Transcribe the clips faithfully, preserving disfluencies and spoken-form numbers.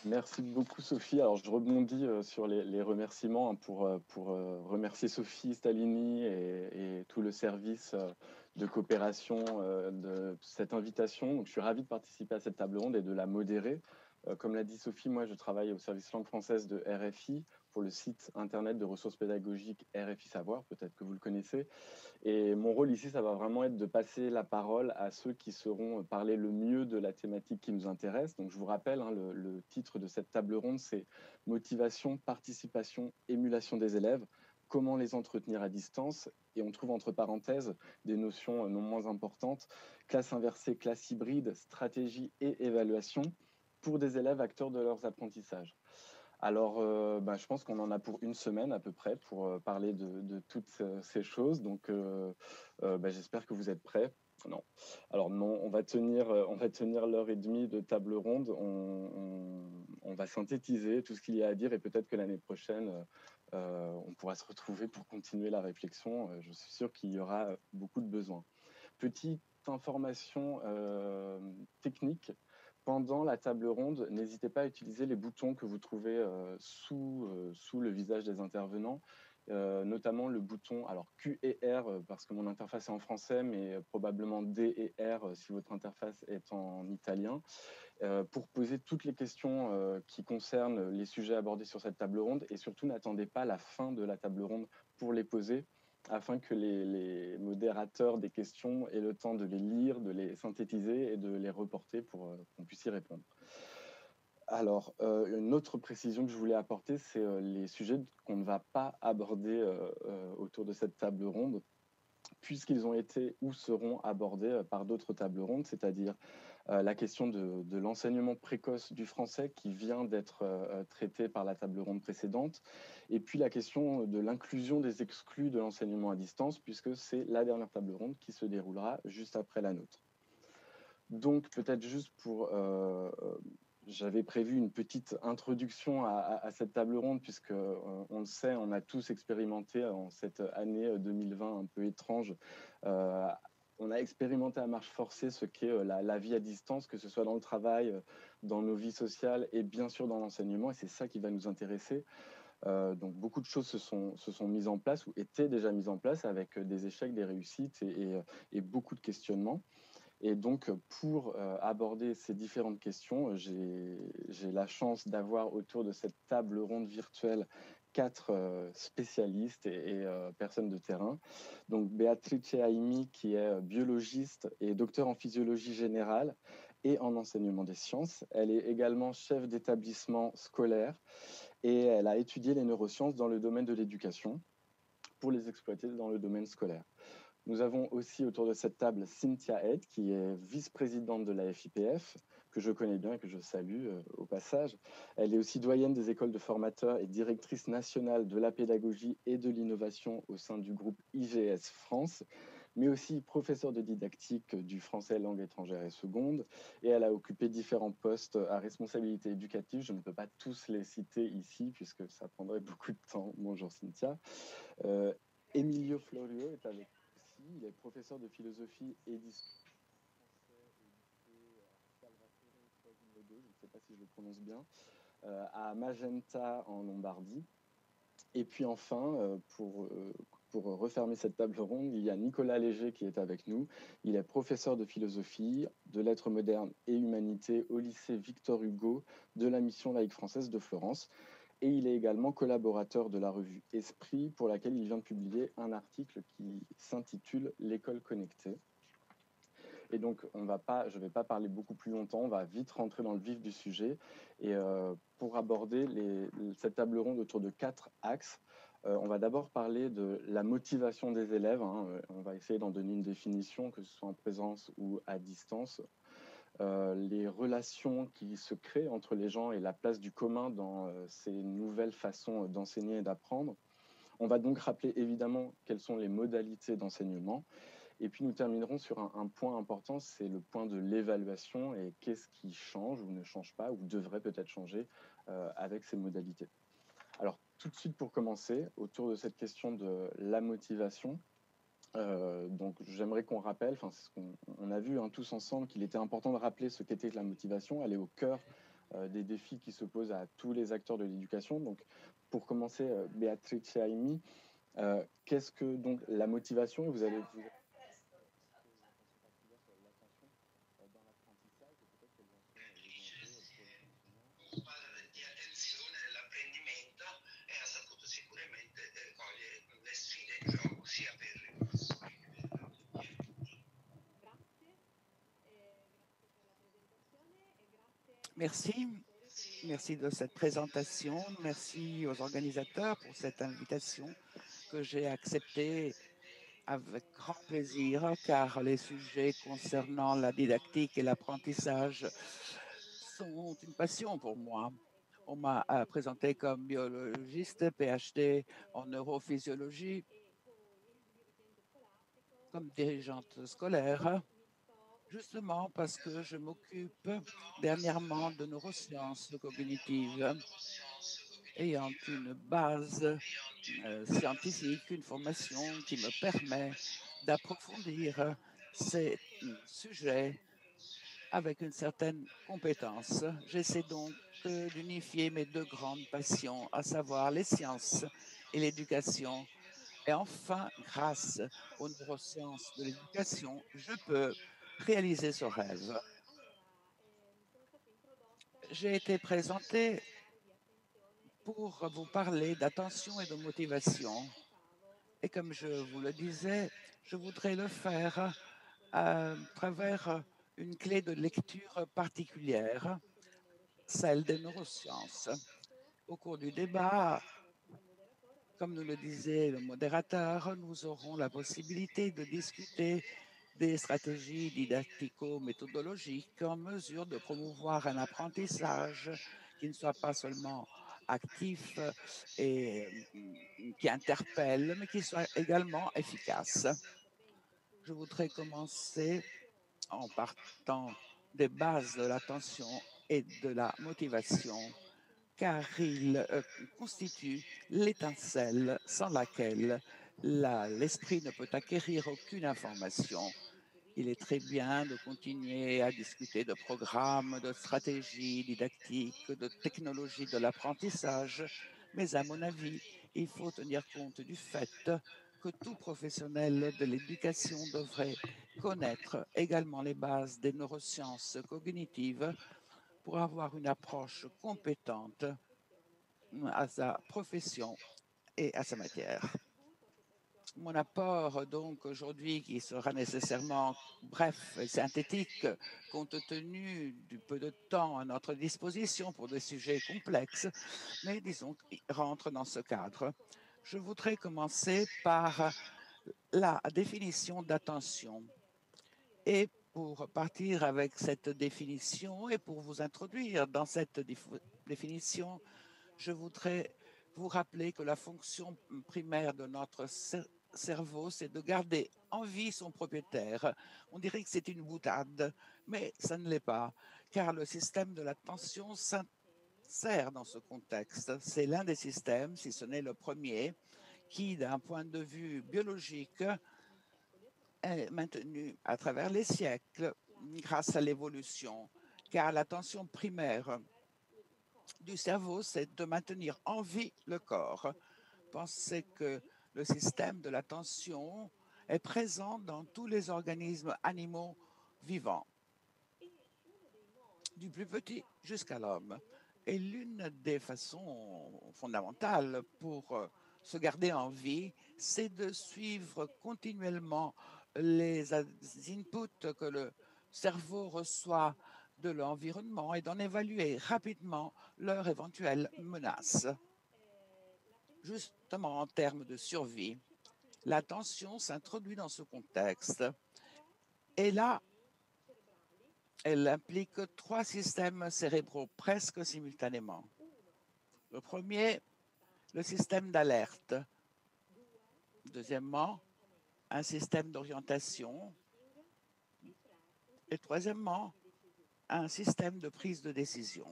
Merci beaucoup Sophie. Alors je rebondis euh, sur les, les remerciements hein, pour, euh, pour euh, remercier Sophie Stalini et, et tout le service euh, de coopération euh, de cette invitation. Donc, je suis ravi de participer à cette table ronde et de la modérer. Euh, comme l'a dit Sophie, moi je travaille au service langue française de R F I pour le site internet de ressources pédagogiques R F I Savoir, peut-être que vous le connaissez. Et mon rôle ici, ça va vraiment être de passer la parole à ceux qui sauront parler le mieux de la thématique qui nous intéresse. Donc, je vous rappelle, hein, le, le titre de cette table ronde, c'est Motivation, participation, émulation des élèves. Comment les entretenir à distance? Et on trouve entre parenthèses des notions non moins importantes, classe inversée, classe hybride, stratégie et évaluation pour des élèves acteurs de leurs apprentissages. Alors, euh, bah, je pense qu'on en a pour une semaine à peu près pour euh, parler de, de toutes euh, ces choses. Donc, euh, euh, bah, j'espère que vous êtes prêts. Non. Alors non, on va tenir, euh, on va tenir l'heure et demie de table ronde. On, on, on va synthétiser tout ce qu'il y a à dire et peut-être que l'année prochaine, euh, on pourra se retrouver pour continuer la réflexion. Euh, je suis sûr qu'il y aura beaucoup de besoins. Petite information euh, technique. Pendant la table ronde, n'hésitez pas à utiliser les boutons que vous trouvez euh, sous, euh, sous le visage des intervenants, euh, notamment le bouton alors Q et R, euh, parce que mon interface est en français, mais probablement D et R euh, si votre interface est en italien, euh, pour poser toutes les questions euh, qui concernent les sujets abordés sur cette table ronde. Et surtout, n'attendez pas la fin de la table ronde pour les poser, afin que les, les modérateurs des questions aient le temps de les lire, de les synthétiser et de les reporter pour euh, qu'on puisse y répondre. Alors, euh, une autre précision que je voulais apporter, c'est euh, les sujets qu'on ne va pas aborder euh, euh, autour de cette table ronde, puisqu'ils ont été ou seront abordés par d'autres tables rondes, c'est-à-dire euh, la question de, de l'enseignement précoce du français qui vient d'être euh, traitée par la table ronde précédente, et puis la question de l'inclusion des exclus de l'enseignement à distance, puisque c'est la dernière table ronde qui se déroulera juste après la nôtre. Donc peut-être juste pour... Euh, j'avais prévu une petite introduction à, à, à cette table ronde, puisque euh, on le sait, on a tous expérimenté en cette année deux mille vingt un peu étrange. Euh, on a expérimenté à marche forcée ce qu'est la, la vie à distance, que ce soit dans le travail, dans nos vies sociales et bien sûr dans l'enseignement. Et c'est ça qui va nous intéresser. Euh, donc beaucoup de choses se sont, se sont mises en place ou étaient déjà mises en place avec des échecs, des réussites et, et, et beaucoup de questionnements. Et donc, pour euh, aborder ces différentes questions, j'ai la chance d'avoir autour de cette table ronde virtuelle quatre euh, spécialistes et, et euh, personnes de terrain. Donc, Beatrice Aimi, qui est biologiste et docteur en physiologie générale et en enseignement des sciences. Elle est également chef d'établissement scolaire et elle a étudié les neurosciences dans le domaine de l'éducation pour les exploiter dans le domaine scolaire. Nous avons aussi autour de cette table Cynthia Head, qui est vice-présidente de la F I P F, que je connais bien et que je salue euh, au passage. Elle est aussi doyenne des écoles de formateurs et directrice nationale de la pédagogie et de l'innovation au sein du groupe I G S France, mais aussi professeure de didactique du français langue étrangère et seconde. Et elle a occupé différents postes à responsabilité éducative. Je ne peux pas tous les citer ici, puisque ça prendrait beaucoup de temps. Bonjour Cynthia. Euh, Emilio Florio est avec nous aussi. Il est professeur de philosophie et d'histoire français au lycée Salvatore Quasimodo, je ne sais pas si je le prononce bien, euh, à Magenta en Lombardie. Et puis enfin, euh, pour, euh, pour refermer cette table ronde, il y a Nicolas Léger qui est avec nous. Il est professeur de philosophie, de lettres modernes et humanité au lycée Victor Hugo de la mission laïque française de Florence. Et il est également collaborateur de la revue Esprit, pour laquelle il vient de publier un article qui s'intitule L'école connectée. Et donc, on va pas, je ne vais pas parler beaucoup plus longtemps, on va vite rentrer dans le vif du sujet. Et euh, pour aborder les, cette table ronde autour de quatre axes, euh, on va d'abord parler de la motivation des élèves. Hein. On va essayer d'en donner une définition, que ce soit en présence ou à distance. Euh, les relations qui se créent entre les gens et la place du commun dans euh, ces nouvelles façons d'enseigner et d'apprendre. On va donc rappeler évidemment quelles sont les modalités d'enseignement. Et puis nous terminerons sur un, un point important, c'est le point de l'évaluation et qu'est-ce qui change ou ne change pas ou devrait peut-être changer euh, avec ces modalités. Alors tout de suite pour commencer, autour de cette question de la motivation, euh, donc j'aimerais qu'on rappelle, enfin c'est ce qu'on on a vu hein, tous ensemble, qu'il était important de rappeler ce qu'était la motivation. Elle est au cœur euh, des défis qui se posent à tous les acteurs de l'éducation. Donc, pour commencer, euh, Béatrice Aimi, euh, qu'est-ce que donc la motivation? Vous allez vous Merci. Merci de cette présentation. Merci aux organisateurs pour cette invitation que j'ai acceptée avec grand plaisir, car les sujets concernant la didactique et l'apprentissage sont une passion pour moi. On m'a euh, présenté comme biologiste, P H D en neurophysiologie, comme dirigeante scolaire, justement parce que je m'occupe dernièrement de neurosciences cognitives, ayant une base euh, scientifique, une formation qui me permet d'approfondir ces sujets avec une certaine compétence. J'essaie donc euh, d'unifier mes deux grandes passions, à savoir les sciences et l'éducation. Et enfin, grâce aux neurosciences de l'éducation, je peux réaliser ce rêve. J'ai été présentée pour vous parler d'attention et de motivation. Et comme je vous le disais, je voudrais le faire à travers une clé de lecture particulière, celle des neurosciences. Au cours du débat, comme nous le disait le modérateur, nous aurons la possibilité de discuter des stratégies didactico-méthodologiques en mesure de promouvoir un apprentissage qui ne soit pas seulement actif et qui interpelle, mais qui soit également efficace. Je voudrais commencer en partant des bases de l'attention et de la motivation, car il euh, constitue l'étincelle sans laquelle l'esprit ne peut acquérir aucune information. Il est très bien de continuer à discuter de programmes, de stratégies didactiques, de technologies de l'apprentissage, mais à mon avis, il faut tenir compte du fait que tout professionnel de l'éducation devrait connaître également les bases des neurosciences cognitives pour avoir une approche compétente à sa profession et à sa matière. Mon apport, donc, aujourd'hui, qui sera nécessairement bref et synthétique, compte tenu du peu de temps à notre disposition pour des sujets complexes, mais disons qu'il rentre dans ce cadre. Je voudrais commencer par la définition d'attention. Et pour partir avec cette définition et pour vous introduire dans cette définition, je voudrais vous rappeler que la fonction primaire de notre cerveau, c'est de garder en vie son propriétaire. On dirait que c'est une boutade, mais ça ne l'est pas, car le système de l'attention s'insère dans ce contexte. C'est l'un des systèmes, si ce n'est le premier, qui, d'un point de vue biologique, est maintenu à travers les siècles grâce à l'évolution, car l'attention primaire du cerveau, c'est de maintenir en vie le corps. Pensez que le système de l'attention est présent dans tous les organismes animaux vivants, du plus petit jusqu'à l'homme. Et l'une des façons fondamentales pour se garder en vie, c'est de suivre continuellement les inputs que le cerveau reçoit de l'environnement et d'en évaluer rapidement leur éventuelle menace. Justement, en termes de survie, l'attention s'introduit dans ce contexte. Et là, elle implique trois systèmes cérébraux presque simultanément. Le premier, le système d'alerte. Deuxièmement, un système d'orientation. Et troisièmement, un système de prise de décision.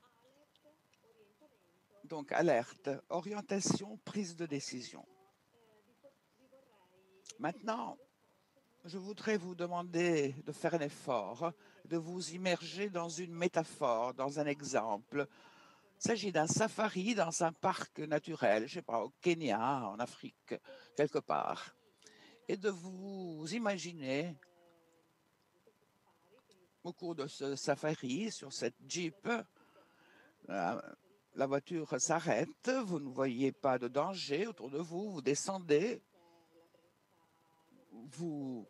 Donc, alerte, orientation, prise de décision. Maintenant, je voudrais vous demander de faire un effort, de vous immerger dans une métaphore, dans un exemple. Il s'agit d'un safari dans un parc naturel, je ne sais pas, au Kenya, en Afrique, quelque part, et de vous imaginer au cours de ce safari sur cette Jeep. La, la voiture s'arrête, vous ne voyez pas de danger autour de vous, vous descendez, vous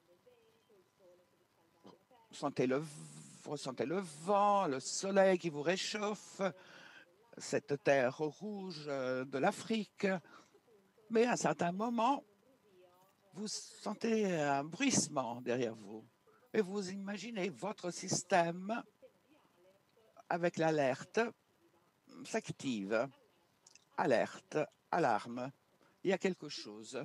sentez le, ressentez le vent, le soleil qui vous réchauffe, cette terre rouge de l'Afrique. Mais à un certain moment, vous sentez un bruissement derrière vous et vous imaginez votre système avec l'alerte s'active. Alerte, alarme, il y a quelque chose.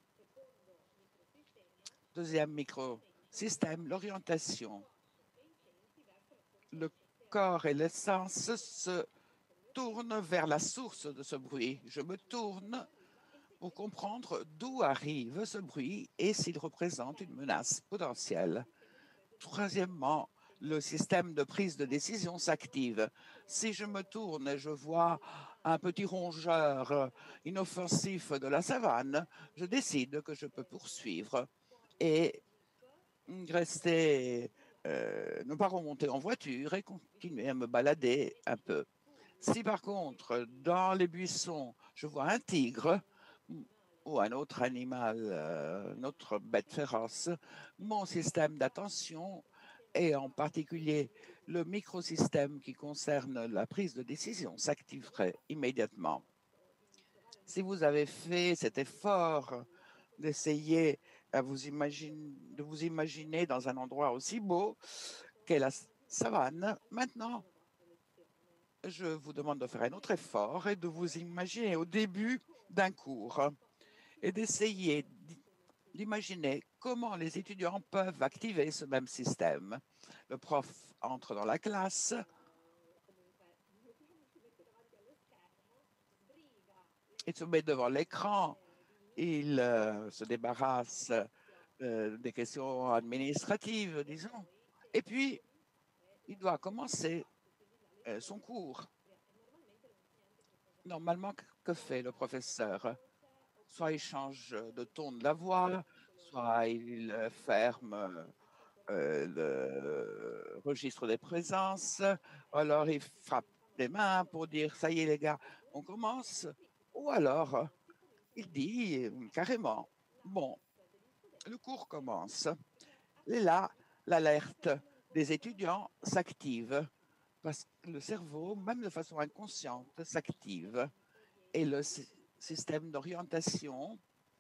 Deuxième microsystème, l'orientation. Le corps et l'essence se tournent vers la source de ce bruit. Je me tourne pour comprendre d'où arrive ce bruit et s'il représente une menace potentielle. Troisièmement, le système de prise de décision s'active. Si je me tourne et je vois un petit rongeur inoffensif de la savane, je décide que je peux poursuivre et rester, euh, ne pas remonter en voiture et continuer à me balader un peu. Si par contre, dans les buissons, je vois un tigre ou un autre animal, euh, une autre bête féroce, mon système d'attention et en particulier le microsystème qui concerne la prise de décision s'activerait immédiatement. Si vous avez fait cet effort d'essayer à vous imaginer, de vous imaginer dans un endroit aussi beau qu'est la savane, maintenant, je vous demande de faire un autre effort et de vous imaginer au début d'un cours et d'essayer d'imaginer comment les étudiants peuvent activer ce même système. Le prof entre dans la classe. Il se met devant l'écran. Il euh, se débarrasse euh, des questions administratives, disons. Et puis, il doit commencer euh, son cours. Normalement, que fait le professeur? Soit il change de ton de la voix, soit il ferme euh, le registre des présences, alors il frappe des mains pour dire ça y est les gars, on commence, ou alors il dit carrément bon, le cours commence. Et là, l'alerte des étudiants s'active parce que le cerveau, même de façon inconsciente, s'active et le système d'orientation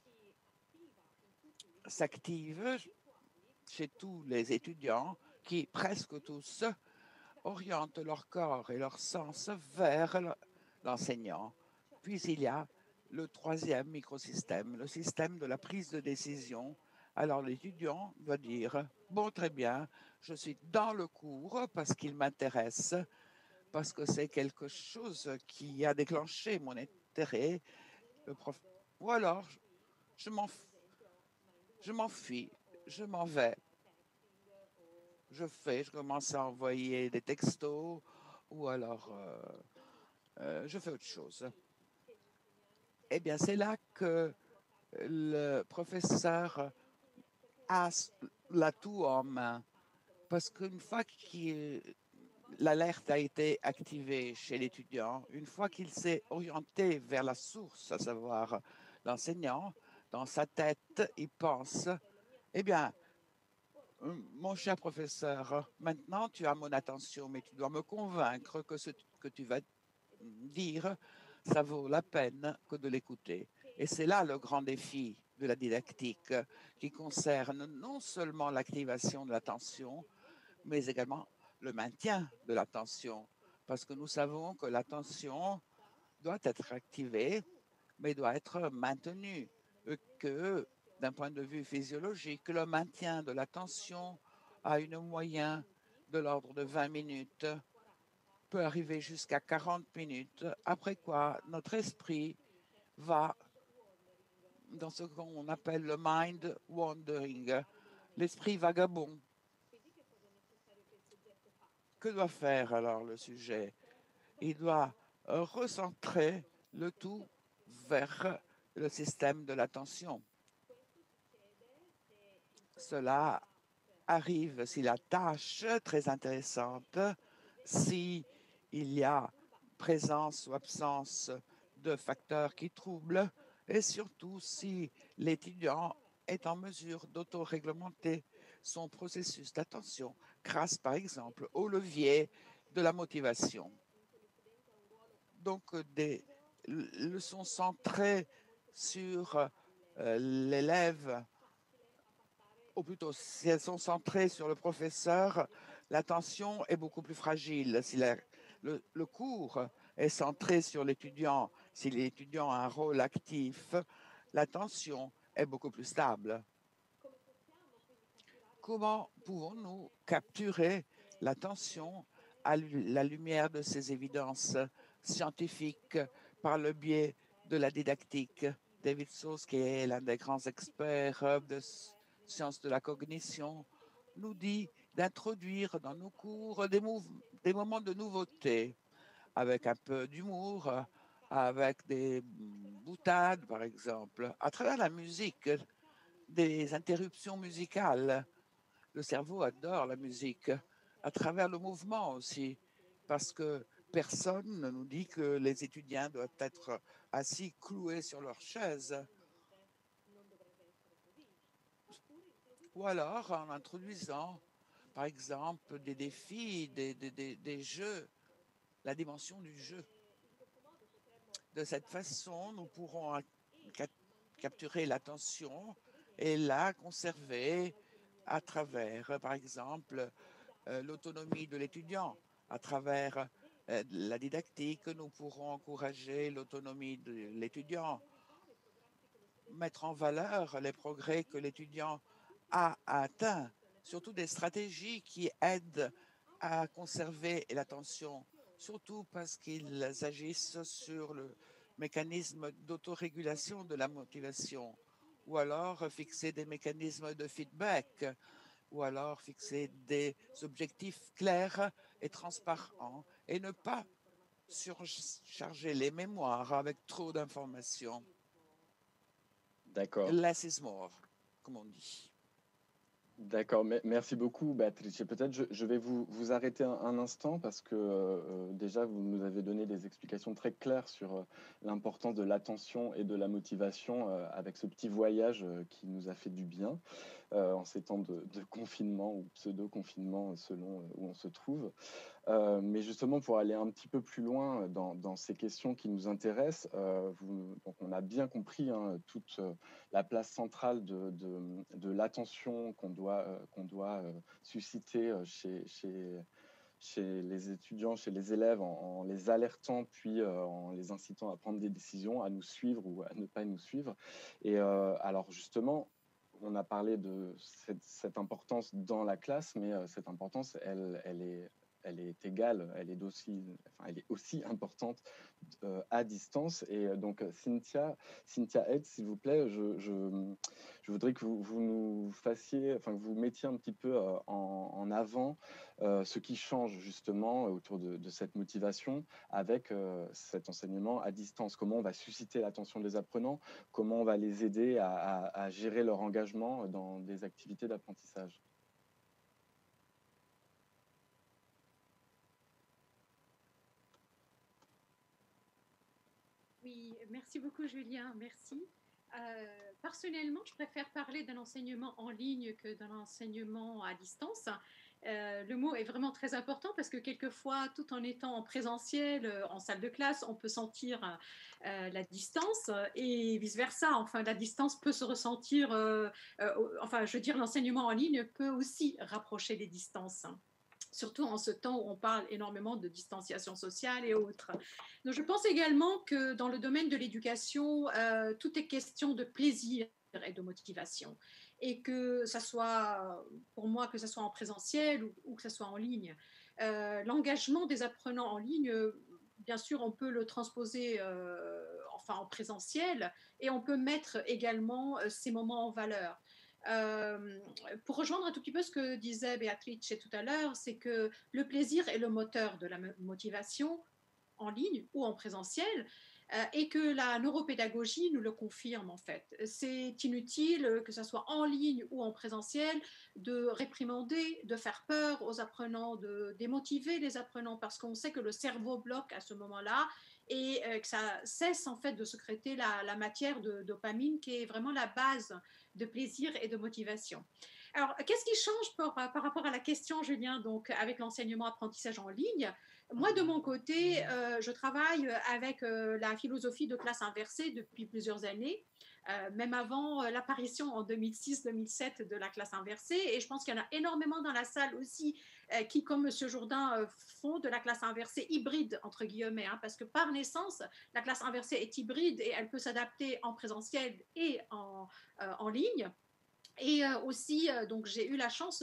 s'active chez tous les étudiants qui, presque tous, orientent leur corps et leur sens vers l'enseignant. Puis il y a le troisième microsystème, le système de la prise de décision. Alors l'étudiant doit dire, bon, très bien, je suis dans le cours parce qu'il m'intéresse, parce que c'est quelque chose qui a déclenché mon intérêt. Le prof... Ou alors, je m'enfuis, je m'en vais. Je fais, je commence à envoyer des textos ou alors euh, euh, je fais autre chose. Eh bien, c'est là que le professeur a l'atout en main. Parce qu'une fois que l'alerte a été activée chez l'étudiant, une fois qu'il s'est orienté vers la source, à savoir l'enseignant, dans sa tête, il pense, eh bien, mon cher professeur, maintenant tu as mon attention, mais tu dois me convaincre que ce que tu vas dire, ça vaut la peine que de l'écouter. Et c'est là le grand défi de la didactique qui concerne non seulement l'activation de l'attention, mais également le maintien de l'attention. Parce que nous savons que l'attention doit être activée, mais doit être maintenue. Que d'un point de vue physiologique, le maintien de l'attention a une moyenne de l'ordre de vingt minutes, peut arriver jusqu'à quarante minutes, après quoi notre esprit va dans ce qu'on appelle le mind wandering, l'esprit vagabond. Que doit faire alors le sujet? Il doit recentrer le tout vers le système de l'attention. Cela arrive si la tâche très intéressante, si il y a présence ou absence de facteurs qui troublent et surtout si l'étudiant est en mesure d'autoréglementer son processus d'attention grâce par exemple au levier de la motivation. Donc des leçons centrées sur euh, l'élève, ou plutôt si elles sont centrées sur le professeur, l'attention est beaucoup plus fragile. Si la, le, le cours est centré sur l'étudiant, si l'étudiant a un rôle actif, l'attention est beaucoup plus stable. Comment pouvons-nous capturer l'attention à la lumière de ces évidences scientifiques par le biais de la didactique? David Sauce, qui est l'un des grands experts de sciences de la cognition, nous dit d'introduire dans nos cours des, des moments de nouveauté, avec un peu d'humour, avec des boutades, par exemple, à travers la musique, des interruptions musicales. Le cerveau adore la musique, à travers le mouvement aussi, parce que personne ne nous dit que les étudiants doivent être assis cloués sur leur chaise. Ou alors en introduisant, par exemple, des défis, des, des, des, des jeux, la dimension du jeu. De cette façon, nous pourrons cap capturer l'attention et la conserver à travers, par exemple, euh, l'autonomie de l'étudiant. À travers euh, la didactique, nous pourrons encourager l'autonomie de l'étudiant, mettre en valeur les progrès que l'étudiant a atteint, surtout des stratégies qui aident à conserver l'attention, surtout parce qu'ils agissent sur le mécanisme d'autorégulation de la motivation, ou alors fixer des mécanismes de feedback, ou alors fixer des objectifs clairs et transparents et ne pas surcharger les mémoires avec trop d'informations. D'accord. Less is more, comme on dit. D'accord, merci beaucoup, Béatrice. Peut-être je, je vais vous, vous arrêter un, un instant parce que euh, déjà vous nous avez donné des explications très claires sur euh, l'importance de l'attention et de la motivation euh, avec ce petit voyage euh, qui nous a fait du bien euh, en ces temps de, de confinement ou pseudo-confinement selon où on se trouve. Euh, mais justement, pour aller un petit peu plus loin dans, dans ces questions qui nous intéressent, euh, vous, donc on a bien compris hein, toute la place centrale de, de, de l'attention qu'on doit, euh, qu'on doit euh, susciter chez, chez, chez les étudiants, chez les élèves, en, en les alertant, puis euh, en les incitant à prendre des décisions, à nous suivre ou à ne pas nous suivre. Et euh, alors justement, on a parlé de cette, cette importance dans la classe, mais euh, cette importance, elle, elle est elle est égale, elle est aussi, enfin, elle est aussi importante euh, à distance. Et donc, Cynthia, Cynthia Ed, s'il vous plaît, je, je, je voudrais que vous, vous, nous fassiez, enfin, que vous mettiez un petit peu euh, en, en, avant euh, ce qui change justement autour de, de cette motivation avec euh, cet enseignement à distance. Comment on va susciter l'attention des apprenants, comment on va les aider à, à, à gérer leur engagement dans des activités d'apprentissage. Oui, merci beaucoup Julien, merci. Euh, personnellement, je préfère parler d'un enseignement en ligne que d'un enseignement à distance. Euh, le mot est vraiment très important parce que quelquefois, tout en étant en présentiel, euh, en salle de classe, on peut sentir euh, la distance et vice-versa. Enfin, la distance peut se ressentir, euh, euh, enfin, je veux dire, l'enseignement en ligne peut aussi rapprocher les distances, surtout en ce temps où on parle énormément de distanciation sociale et autres. Donc, je pense également que dans le domaine de l'éducation, euh, tout est question de plaisir et de motivation. Et que ça soit, pour moi, que ce soit en présentiel ou, ou que ce soit en ligne. Euh, l'engagement des apprenants en ligne bien sûr, on peut le transposer euh, enfin en présentiel et on peut mettre également euh, ces moments en valeur. Euh, pour rejoindre un tout petit peu ce que disait Béatrice tout à l'heure, c'est que le plaisir est le moteur de la motivation en ligne ou en présentiel, euh, et que la neuropédagogie nous le confirme en fait. C'est inutile, que ce soit en ligne ou en présentiel, de réprimander, de faire peur aux apprenants, de démotiver les apprenants, parce qu'on sait que le cerveau bloque à ce moment-là et euh, que ça cesse en fait de sécréter la, la matière de dopamine qui est vraiment la base de plaisir et de motivation. Alors, qu'est-ce qui change par, par rapport à la question, Julien, donc avec l'enseignement apprentissage en ligne? Moi, de mon côté, euh, je travaille avec euh, la philosophie de classe inversée depuis plusieurs années, euh, même avant euh, l'apparition en deux mille six deux mille sept de la classe inversée. Et je pense qu'il y en a énormément dans la salle aussi euh, qui, comme M. Jourdain, euh, font de la classe inversée hybride, entre guillemets, hein, parce que par naissance, la classe inversée est hybride et elle peut s'adapter en présentiel et en, euh, en ligne. Et euh, aussi, euh, donc, j'ai eu la chance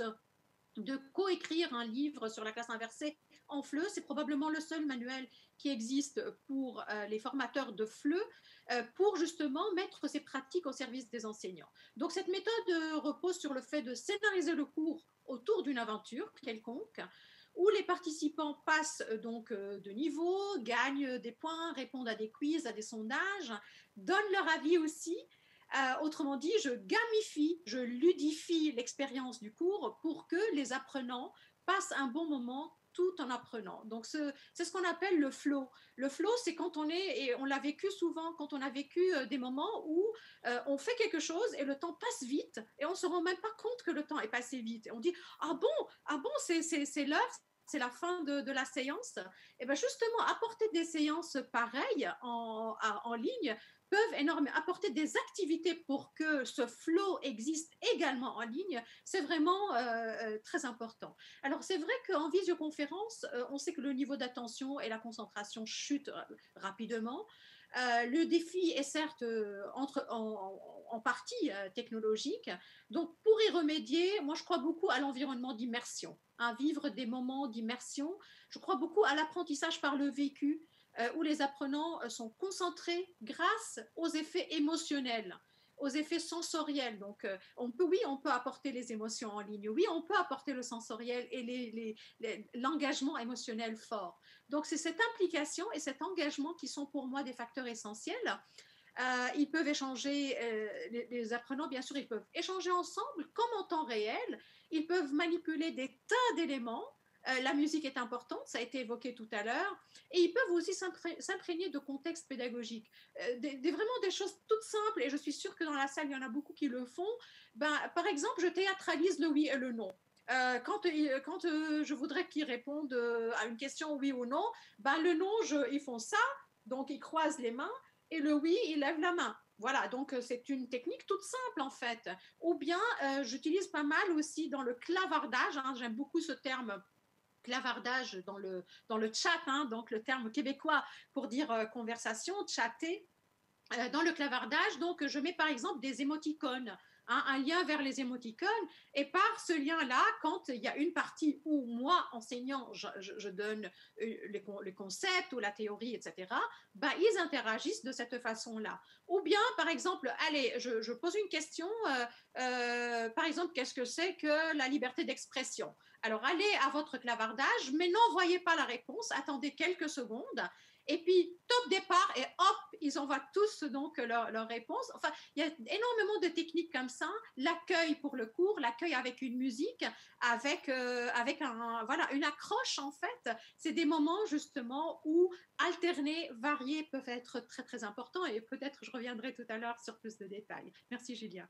de coécrire un livre sur la classe inversée en F L E. C'est probablement le seul manuel qui existe pour euh, les formateurs de F L E euh, pour justement mettre ces pratiques au service des enseignants. Donc cette méthode euh, repose sur le fait de scénariser le cours autour d'une aventure quelconque où les participants passent euh, donc euh, de niveau, gagnent des points, répondent à des quiz, à des sondages, donnent leur avis aussi. Euh, autrement dit, je gamifie, je ludifie l'expérience du cours pour que les apprenants passent un bon moment tout en apprenant. Donc, ce, c'est ce qu'on appelle le flow. Le flow, c'est quand on est, et on l'a vécu souvent, quand on a vécu euh, des moments où euh, on fait quelque chose et le temps passe vite et on ne se rend même pas compte que le temps est passé vite. Et on dit, ah bon, ah bon, c'est, c'est, c'est l'heure, c'est la fin de, de la séance. Et bien justement, apporter des séances pareilles en, en ligne peuvent énormément apporter des activités pour que ce flow existe également en ligne, c'est vraiment euh, très important. Alors c'est vrai qu'en visioconférence, euh, on sait que le niveau d'attention et la concentration chutent rapidement. Euh, le défi est certes euh, entre, en, en, partie euh, technologique. Donc pour y remédier, moi je crois beaucoup à l'environnement d'immersion, hein, vivre des moments d'immersion. Je crois beaucoup à l'apprentissage par le vécu, euh, où les apprenants euh, sont concentrés grâce aux effets émotionnels, aux effets sensoriels. Donc, euh, on peut, oui, on peut apporter les émotions en ligne, oui, on peut apporter le sensoriel et les, les, les, l'engagement émotionnel fort. Donc, c'est cette implication et cet engagement qui sont pour moi des facteurs essentiels. Euh, ils peuvent échanger, euh, les, les apprenants, bien sûr, ils peuvent échanger ensemble comme en temps réel. Ils peuvent manipuler des tas d'éléments. Euh, la musique est importante, ça a été évoqué tout à l'heure, et ils peuvent aussi s'imprégner de contexte pédagogique. Euh, des, des, vraiment des choses toutes simples, et je suis sûre que dans la salle, il y en a beaucoup qui le font. Ben, par exemple, je théâtralise le oui et le non. Euh, quand, quand euh, je voudrais qu'ils répondent euh, à une question oui ou non, ben, le non, je, ils font ça, donc ils croisent les mains, et le oui, il lève la main. Voilà, donc c'est une technique toute simple en fait. Ou bien, euh, j'utilise pas mal aussi dans le clavardage, hein, j'aime beaucoup ce terme clavardage dans le, dans le chat, hein, donc le terme québécois pour dire euh, conversation, chatter. Euh, dans le clavardage, donc je mets par exemple des émoticônes, hein, un lien vers les émoticônes, et par ce lien-là, quand il y a une partie où moi, enseignant, je, je, je donne les, les concepts ou la théorie, et cetera, ben, ils interagissent de cette façon-là. Ou bien, par exemple, allez, je, je pose une question, euh, euh, par exemple, qu'est-ce que c'est que la liberté d'expression? Alors, allez à votre clavardage, mais n'envoyez pas la réponse, attendez quelques secondes, et puis, top départ, et hop, ils envoient tous donc leur, leur réponse. Enfin, il y a énormément de techniques comme ça. L'accueil pour le cours, l'accueil avec une musique, avec, euh, avec un, voilà, une accroche, en fait. C'est des moments, justement, où alterner, varier peuvent être très, très importants. Et peut-être je reviendrai tout à l'heure sur plus de détails. Merci, Julien.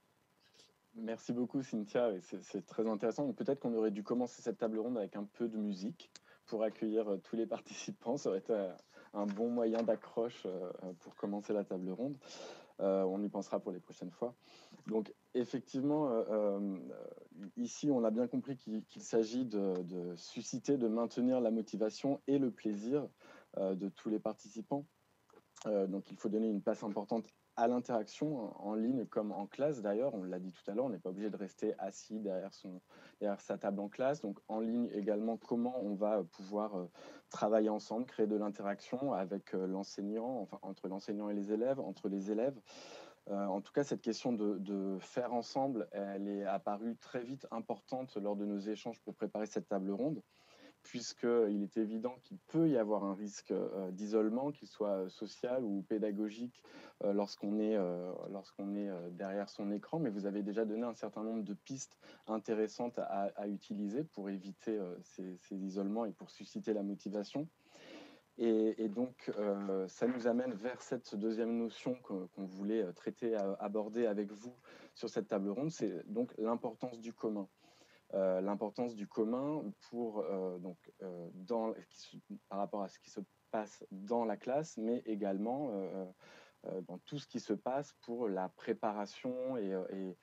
Merci beaucoup, Cynthia. C'est, c'est très intéressant. Peut-être qu'on aurait dû commencer cette table ronde avec un peu de musique pour accueillir euh, tous les participants. Ça aurait été euh, un bon moyen d'accroche euh, pour commencer la table ronde. Euh, on y pensera pour les prochaines fois. Donc, effectivement, euh, euh, ici, on a bien compris qu'il, qu'il s'agit de, de susciter, de maintenir la motivation et le plaisir euh, de tous les participants. Euh, donc, il faut donner une place importante à l'interaction en ligne comme en classe. D'ailleurs, on l'a dit tout à l'heure, on n'est pas obligé de rester assis derrière, son, derrière sa table en classe. Donc en ligne également, comment on va pouvoir euh, travailler ensemble, créer de l'interaction avec euh, l'enseignant, enfin entre l'enseignant et les élèves, entre les élèves. Euh, en tout cas, cette question de, de faire ensemble, elle est apparue très vite importante lors de nos échanges pour préparer cette table ronde, puisqu'il est évident qu'il peut y avoir un risque euh, d'isolement, qu'il soit social ou pédagogique, euh, lorsqu'on est, euh, lorsqu'on est euh, derrière son écran. Mais vous avez déjà donné un certain nombre de pistes intéressantes à, à utiliser pour éviter euh, ces, ces isolements et pour susciter la motivation. Et, et donc, euh, ça nous amène vers cette deuxième notion qu'on qu'on voulait traiter, aborder avec vous sur cette table ronde, c'est donc l'importance du commun. Euh, l'importance du commun pour, euh, donc, euh, dans, par rapport à ce qui se passe dans la classe, mais également euh, euh, dans tout ce qui se passe pour la préparation et, et,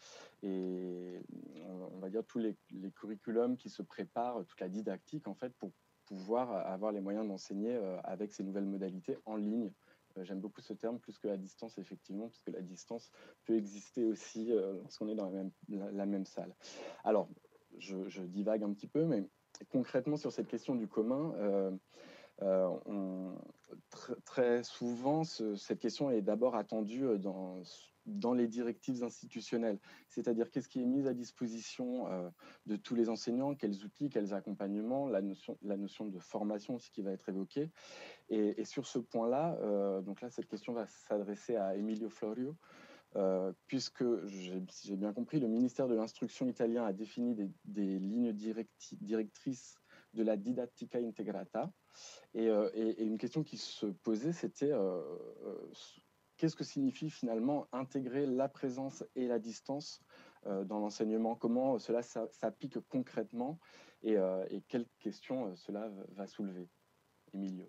et on va dire tous les, les curriculums qui se préparent, toute la didactique en fait, pour pouvoir avoir les moyens d'enseigner euh, avec ces nouvelles modalités en ligne. Euh, J'aime beaucoup ce terme plus que la distance, effectivement, puisque la distance peut exister aussi euh, lorsqu'on est dans la même, la, la même salle. Alors, je, je divague un petit peu, mais concrètement sur cette question du commun, euh, euh, on, tr très souvent, ce, cette question est d'abord attendue dans, dans les directives institutionnelles, c'est-à-dire qu'est-ce qui est mis à disposition euh, de tous les enseignants, quels outils, quels accompagnements, la notion, la notion de formation aussi qui va être évoquée. Et, et sur ce point-là, euh, donc là, cette question va s'adresser à Emilio Florio, euh, puisque, si j'ai bien compris, le ministère de l'Instruction italien a défini des, des lignes directi directrices de la didattica integrata. Et, euh, et, et une question qui se posait, c'était euh, euh, qu'est-ce que signifie finalement intégrer la présence et la distance euh, dans l'enseignement? Comment cela s'applique concrètement et, euh, et quelles questions cela va soulever? Emilio.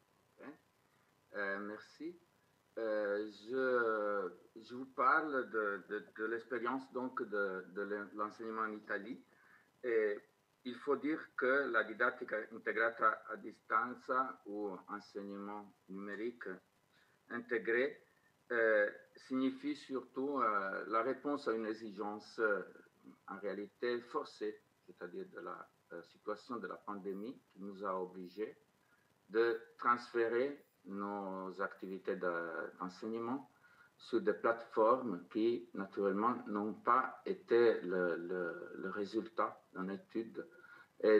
Euh, merci. Euh, je, je vous parle de, de, de l'expérience donc de, de l'enseignement en Italie. Et il faut dire que la didattica integrata a distanza ou enseignement numérique intégré euh, signifie surtout euh, la réponse à une exigence euh, en réalité forcée, c'est-à-dire de la euh, situation de la pandémie qui nous a obligés de transférer nos activités d'enseignement sur des plateformes qui, naturellement, n'ont pas été le, le, le résultat d'une étude et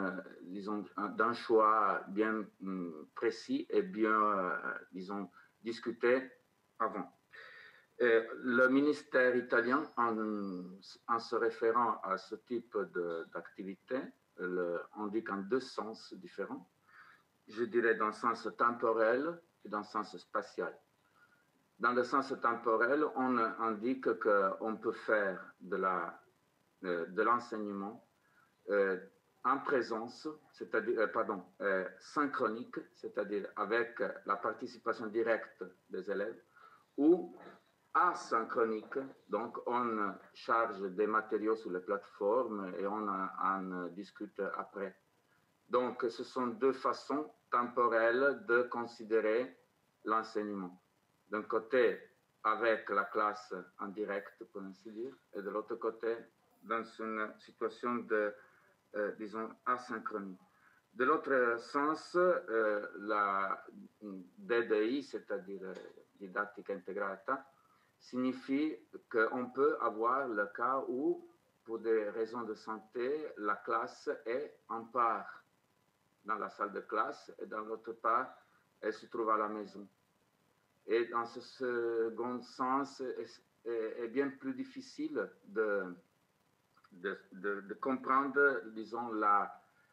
d'un choix bien précis et bien, euh, disons, discuté avant. Et le ministère italien, en, en se référant à ce type d'activité, indique en deux sens différents. Je dirais dans le sens temporel et dans le sens spatial. Dans le sens temporel, on indique qu'on peut faire de la, de l'enseignement euh, en présence, c'est-à-dire, euh, pardon, euh, synchronique, c'est-à-dire avec la participation directe des élèves, ou asynchronique, donc on charge des matériaux sur les plateformes et on en discute après. Donc, ce sont deux façons temporelles de considérer l'enseignement. D'un côté, avec la classe en direct, pour ainsi dire, et de l'autre côté, dans une situation de, euh, disons, asynchronie. De l'autre sens, euh, la D D I, c'est-à-dire euh, didattica integrata, signifie qu'on peut avoir le cas où, pour des raisons de santé, la classe est en part dans la salle de classe et dans l'autre part, elle se trouve à la maison. Et dans ce second sens, est, est bien plus difficile de, de, de, de comprendre, disons, la,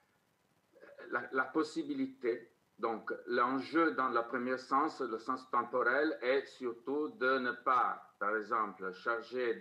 la, la possibilité. Donc, l'enjeu dans le premier sens, le sens temporel, est surtout de ne pas, par exemple, charger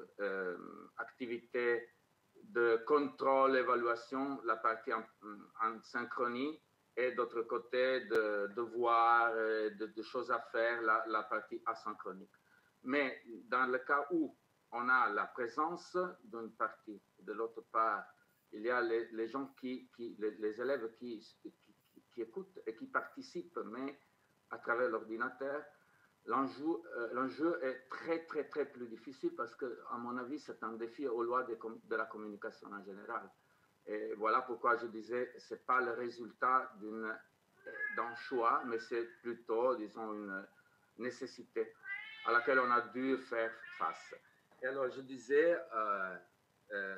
d'activités euh, de contrôle, évaluation, la partie en, en synchronie, et d'autre côté, de devoirs, de, de choses à faire, la, la partie asynchronique. Mais dans le cas où on a la présence d'une partie, de l'autre part, il y a les, les gens qui, qui les, les élèves qui, qui, qui écoutent et qui participent, mais à travers l'ordinateur, l'enjeu, euh, l'enjeu est très, très, très plus difficile parce que, à mon avis, c'est un défi aux lois de, de la communication en général. Et voilà pourquoi je disais, ce n'est pas le résultat d'une, d'un choix, mais c'est plutôt, disons, une nécessité à laquelle on a dû faire face. Et alors, je disais, euh, euh,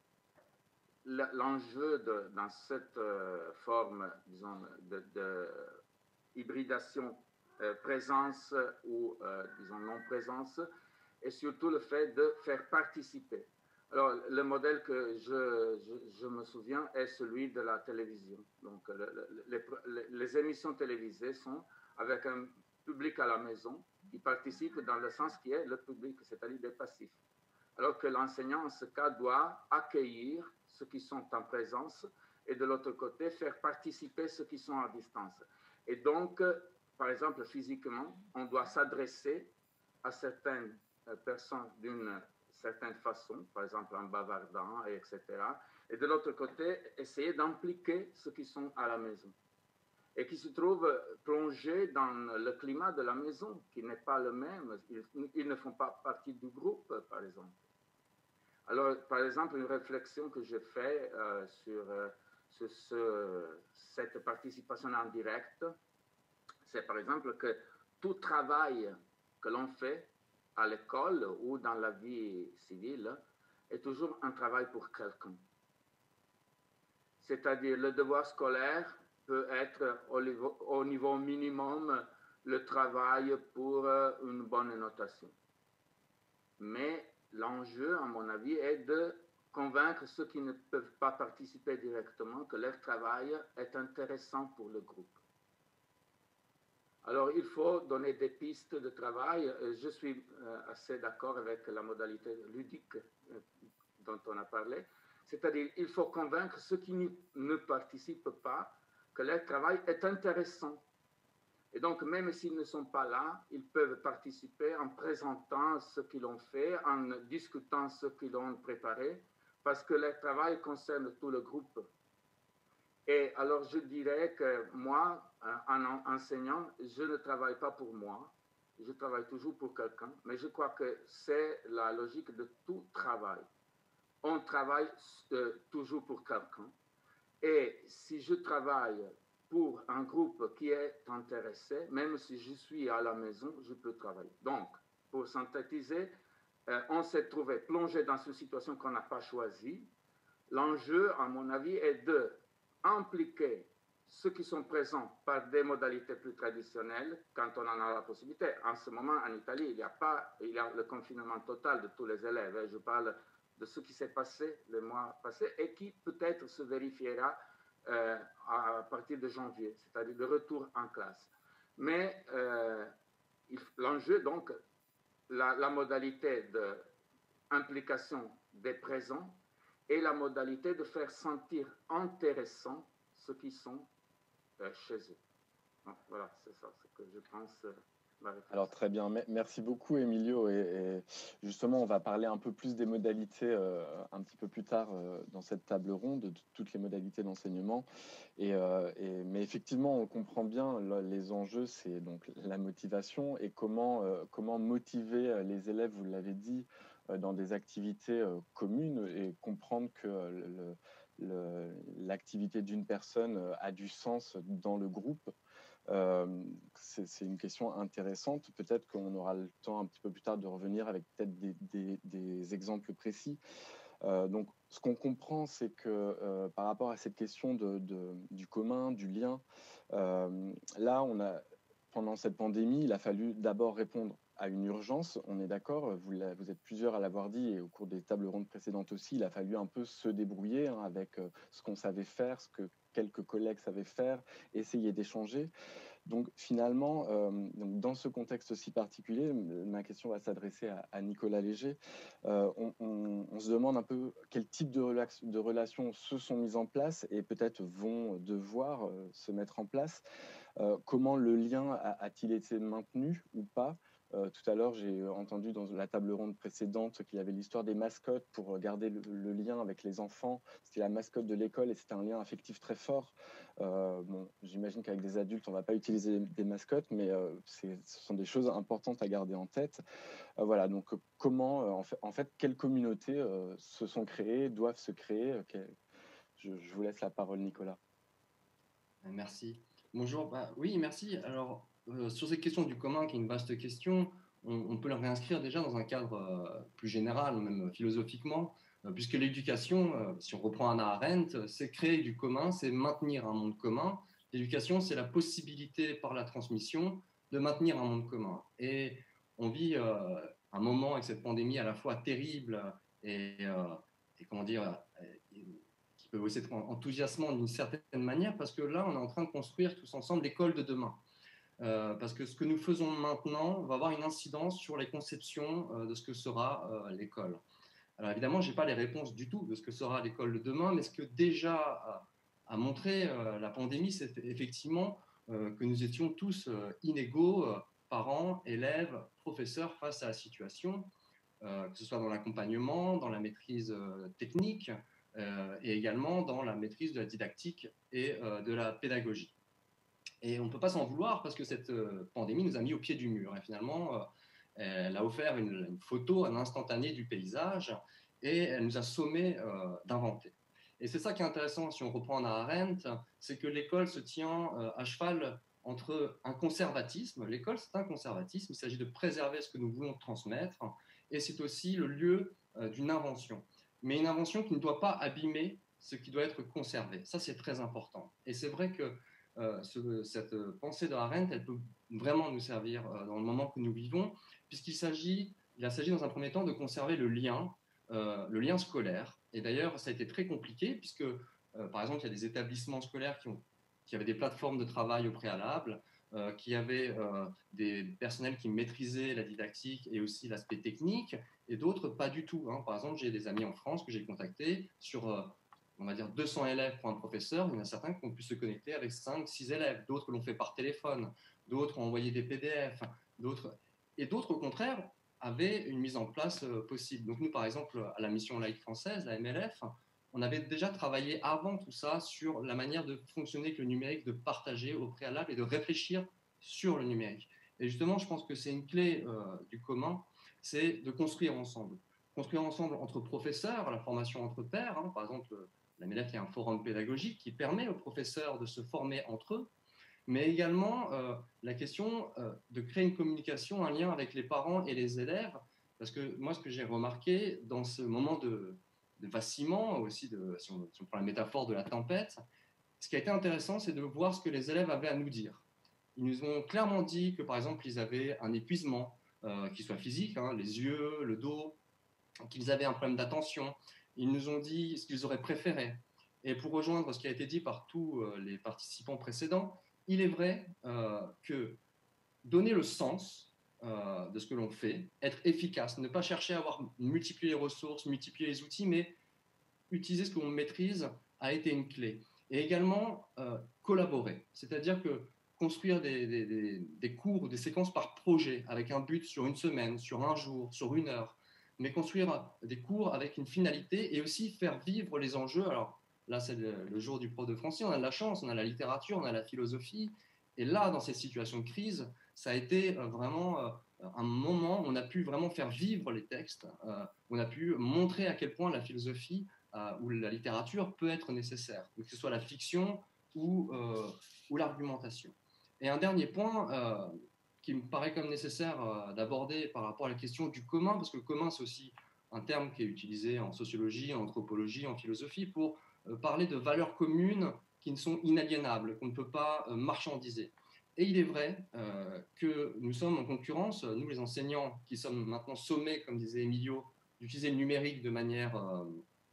l'enjeu de, dans cette euh, forme, disons, de, de hybridation, euh, présence ou, euh, disons, non-présence, est surtout le fait de faire participer. Alors, le modèle que je, je, je me souviens est celui de la télévision. Donc, le, le, les, les émissions télévisées sont avec un public à la maison qui participe dans le sens qui est le public, c'est-à-dire des passifs. Alors que l'enseignant, en ce cas, doit accueillir ceux qui sont en présence et de l'autre côté, faire participer ceux qui sont à distance. Et donc, par exemple, physiquement, on doit s'adresser à certaines personnes d'une certaine façon, par exemple en bavardant, et cetera. Et de l'autre côté, essayer d'impliquer ceux qui sont à la maison et qui se trouvent plongés dans le climat de la maison, qui n'est pas le même. Ils, ils ne font pas partie du groupe, par exemple. Alors, par exemple, une réflexion que j'ai faite euh, sur, euh, sur ce, cette participation en direct, c'est par exemple que tout travail que l'on fait à l'école ou dans la vie civile est toujours un travail pour quelqu'un. C'est-à-dire le devoir scolaire peut être au niveau, au niveau minimum le travail pour une bonne notation. Mais l'enjeu, à mon avis, est de convaincre ceux qui ne peuvent pas participer directement que leur travail est intéressant pour le groupe. Alors, il faut donner des pistes de travail. Je suis assez d'accord avec la modalité ludique dont on a parlé. C'est-à-dire, il faut convaincre ceux qui ne participent pas que leur travail est intéressant. Et donc, même s'ils ne sont pas là, ils peuvent participer en présentant ce qu'ils ont fait, en discutant ce qu'ils ont préparé, parce que leur travail concerne tout le groupe. Et alors, je dirais que moi, en enseignant, je ne travaille pas pour moi, je travaille toujours pour quelqu'un, mais je crois que c'est la logique de tout travail. On travaille euh, toujours pour quelqu'un. Et si je travaille pour un groupe qui est intéressé, même si je suis à la maison, je peux travailler. Donc, pour synthétiser, euh, on s'est trouvé plongé dans une situation qu'on n'a pas choisie. L'enjeu, à mon avis, est de impliquer ceux qui sont présents par des modalités plus traditionnelles quand on en a la possibilité. En ce moment, en Italie, il y a pas, il y a le confinement total de tous les élèves. Je parle de ce qui s'est passé le mois passé et qui peut-être se vérifiera euh, à partir de janvier, c'est-à-dire le retour en classe. Mais euh, l'enjeu, donc, la, la modalité d'implication des présents et la modalité de faire sentir intéressant ceux qui sont euh, chez eux. Donc, voilà, c'est ça ce que je pense. Euh, Alors très bien, merci beaucoup Emilio, et, et justement on va parler un peu plus des modalités euh, un petit peu plus tard euh, dans cette table ronde, de toutes les modalités d'enseignement, et, euh, et, mais effectivement on comprend bien les enjeux, c'est donc la motivation et comment, euh, comment motiver les élèves, vous l'avez dit, euh, dans des activités euh, communes, et comprendre que le, le, l'activité d'une personne a du sens dans le groupe. Euh, c'est une question intéressante. Peut-être qu'on aura le temps un petit peu plus tard de revenir avec peut-être des, des, des exemples précis. Euh, donc, ce qu'on comprend, c'est que euh, par rapport à cette question de, de, du commun, du lien, euh, là, on a, pendant cette pandémie, il a fallu d'abord répondre à une urgence, on est d'accord, vous, vous êtes plusieurs à l'avoir dit, et au cours des tables rondes précédentes aussi, il a fallu un peu se débrouiller hein, avec euh, ce qu'on savait faire, ce que quelques collègues savaient faire, essayer d'échanger. Donc finalement, euh, donc dans ce contexte si particulier, ma question va s'adresser à, à Nicolas Léger. Euh, on, on, on se demande un peu quel type de, relax, de relations se sont mises en place et peut-être vont devoir euh, se mettre en place. Euh, comment le lien a-t-il été maintenu ou pas Euh, tout à l'heure, j'ai entendu dans la table ronde précédente qu'il y avait l'histoire des mascottes pour garder le, le lien avec les enfants. C'était la mascotte de l'école et c'était un lien affectif très fort. Euh, bon, j'imagine qu'avec des adultes, on ne va pas utiliser des mascottes, mais euh, ce sont des choses importantes à garder en tête. Euh, voilà, donc comment, euh, en, fait, en fait, quelles communautés euh, se sont créées, doivent se créer okay. je, je vous laisse la parole, Nicolas. Merci. Bonjour. Bah, oui, merci. Alors, euh, sur cette question du commun, qui est une vaste question, on, on peut la réinscrire déjà dans un cadre euh, plus général, même philosophiquement, euh, puisque l'éducation, euh, si on reprend Hannah Arendt, c'est créer du commun, c'est maintenir un monde commun. L'éducation, c'est la possibilité par la transmission de maintenir un monde commun. Et on vit euh, un moment avec cette pandémie à la fois terrible et, euh, et comment dire, et, peut aussi être enthousiasmant d'une certaine manière, parce que là, on est en train de construire tous ensemble l'école de demain. Euh, parce que ce que nous faisons maintenant va avoir une incidence sur les conceptions euh, de ce que sera euh, l'école. Alors évidemment, je n'ai pas les réponses du tout de ce que sera l'école de demain, mais ce que déjà a, a montré euh, la pandémie, c'est effectivement euh, que nous étions tous euh, inégaux, euh, parents, élèves, professeurs, face à la situation, euh, que ce soit dans l'accompagnement, dans la maîtrise euh, technique, Euh, et également dans la maîtrise de la didactique et euh, de la pédagogie. Et on ne peut pas s'en vouloir parce que cette euh, pandémie nous a mis au pied du mur. Et finalement, euh, elle a offert une, une photo, un instantané du paysage, et elle nous a sommé euh, d'inventer. Et c'est ça qui est intéressant, si on reprend Hannah Arendt, c'est que l'école se tient euh, à cheval entre un conservatisme. L'école, c'est un conservatisme, il s'agit de préserver ce que nous voulons transmettre, et c'est aussi le lieu euh, d'une invention. Mais une invention qui ne doit pas abîmer ce qui doit être conservé. Ça, c'est très important. Et c'est vrai que euh, ce, cette pensée de Arendt, elle peut vraiment nous servir euh, dans le moment que nous vivons, puisqu'il s'agit, il s'agit dans un premier temps de conserver le lien, euh, le lien scolaire. Et d'ailleurs, ça a été très compliqué, puisque, euh, par exemple, il y a des établissements scolaires qui, ont, qui avaient des plateformes de travail au préalable, Euh, qui avait euh, des personnels qui maîtrisaient la didactique et aussi l'aspect technique, et d'autres pas du tout. Hein. Par exemple, j'ai des amis en France que j'ai contactés sur, euh, on va dire, deux cents élèves pour un professeur. Il y en a certains qui ont pu se connecter avec cinq, six élèves. D'autres l'ont fait par téléphone. D'autres ont envoyé des P D F. D'autres... Et d'autres, au contraire, avaient une mise en place euh, possible. Donc nous, par exemple, à la Mission laïque française, la M L F, on avait déjà travaillé avant tout ça sur la manière de fonctionner avec le numérique, de partager au préalable et de réfléchir sur le numérique. Et justement, je pense que c'est une clé euh, du commun, c'est de construire ensemble. Construire ensemble entre professeurs, la formation entre pairs. Hein. Par exemple, la M L F, il y a un forum pédagogique qui permet aux professeurs de se former entre eux, mais également euh, la question euh, de créer une communication, un lien avec les parents et les élèves. Parce que moi, ce que j'ai remarqué dans ce moment de de vacillement, aussi de, si on, si on prend la métaphore de la tempête, ce qui a été intéressant, c'est de voir ce que les élèves avaient à nous dire. Ils nous ont clairement dit que, par exemple, ils avaient un épuisement, euh, qui soit physique, hein, les yeux, le dos, qu'ils avaient un problème d'attention. Ils nous ont dit ce qu'ils auraient préféré. Et pour rejoindre ce qui a été dit par tous euh, les participants précédents, il est vrai euh, que donner le sens Euh, de ce que l'on fait, être efficace, ne pas chercher à avoir multiplié les ressources, multiplier les outils, mais utiliser ce que l'on maîtrise a été une clé. Et également euh, collaborer, c'est-à-dire que construire des, des, des, des cours ou des séquences par projet avec un but sur une semaine, sur un jour, sur une heure, mais construire des cours avec une finalité et aussi faire vivre les enjeux. Alors là, c'est le, le jour du prof de français, on a de la chance, on a la littérature, on a la philosophie, et là, dans cette situation de crise, ça a été vraiment un moment où on a pu vraiment faire vivre les textes, on a pu montrer à quel point la philosophie ou la littérature peut être nécessaire, que ce soit la fiction ou, euh, ou l'argumentation. Et un dernier point euh, qui me paraît comme nécessaire euh, d'aborder par rapport à la question du commun, parce que le commun, c'est aussi un terme qui est utilisé en sociologie, en anthropologie, en philosophie, pour euh, parler de valeurs communes qui ne sont inaliénables, qu'on ne peut pas euh, marchandiser. Et il est vrai euh, que nous sommes en concurrence, nous les enseignants qui sommes maintenant sommés, comme disait Emilio, d'utiliser le numérique de manière, euh,